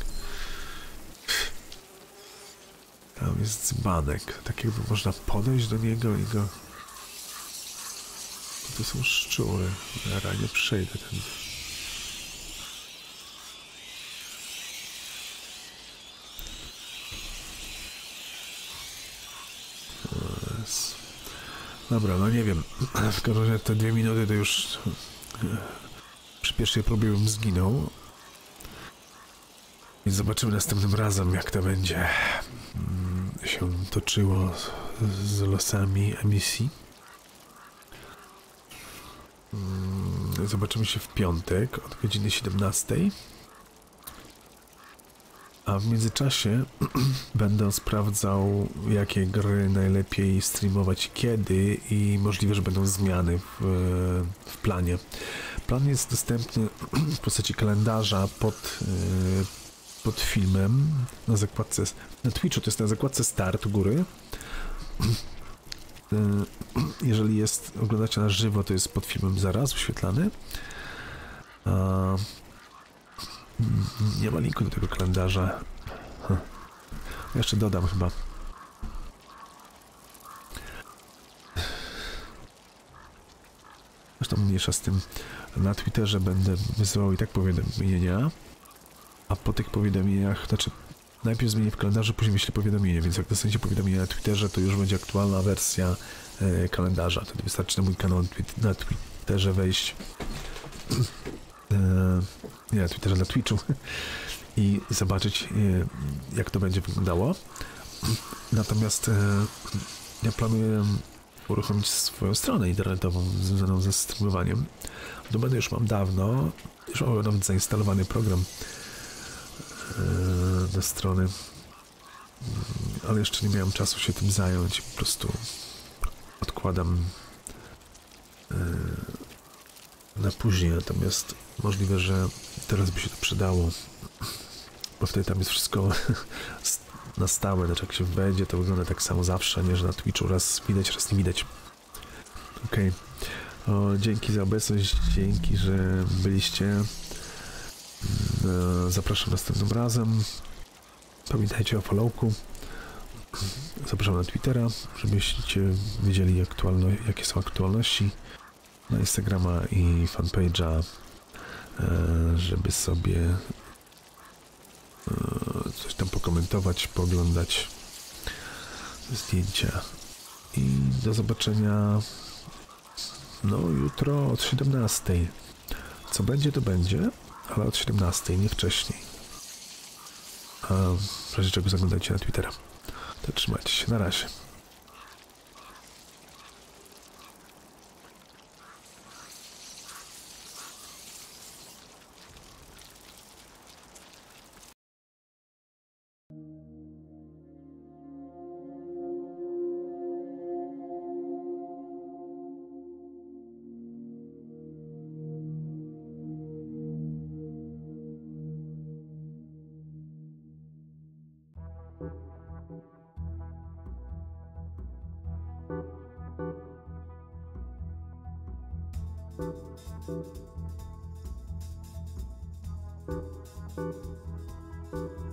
Tam jest dzbanek. Tak jakby można podejść do niego i go... To są szczury. Ja nie przejdę tędy. Dobra, no nie wiem. W każdym razie te 2 minuty to już przy pierwszej próbie bym zginął. Więc zobaczymy następnym razem, jak to będzie się toczyło z losami emisji. Zobaczymy się w piątek od godziny 17. A w międzyczasie będę sprawdzał, jakie gry najlepiej streamować kiedy i możliwe, że będą zmiany w planie. Plan jest dostępny w postaci kalendarza pod filmem na zakładce, na Twitchu, to jest na zakładce Start u góry. Jeżeli oglądacie na żywo, to jest pod filmem zaraz wyświetlany. Nie ma linku do tego kalendarza. Jeszcze dodam chyba. Zresztą mniejsza z tym. Na Twitterze będę wysyłał i tak powiadomienia, a po tych powiadomieniach, znaczy najpierw zmienię w kalendarzu, później wyślę powiadomienie, więc jak dostaniecie powiadomienie na Twitterze, to już będzie aktualna wersja kalendarza. Wtedy wystarczy na mój kanał na Twitterze wejść. Nie na Twitterze, na Twitchu i zobaczyć, jak to będzie wyglądało. Natomiast ja planuję uruchomić swoją stronę internetową związaną ze streamowaniem. Domeny już mam dawno, już mam nawet zainstalowany program do strony, ale jeszcze nie miałem czasu się tym zająć, po prostu odkładam na później, natomiast możliwe, że teraz by się to przydało, bo wtedy tam jest wszystko na stałe, znaczy jak się wejdzie, to wygląda tak samo zawsze, nie, że na Twitchu raz widać, raz nie widać. Okej. Dzięki za obecność, dzięki, że byliście. Zapraszam następnym razem. Pamiętajcie o followku. Zapraszam na Twittera, żebyście wiedzieli jakie są aktualności. Na Instagrama i fanpage'a, żeby sobie coś tam pokomentować, pooglądać zdjęcia. I do zobaczenia jutro od 17. Co będzie, to będzie, ale od 17, nie wcześniej. A w razie czego zaglądajcie na Twittera. To trzymajcie się, na razie. Thank you.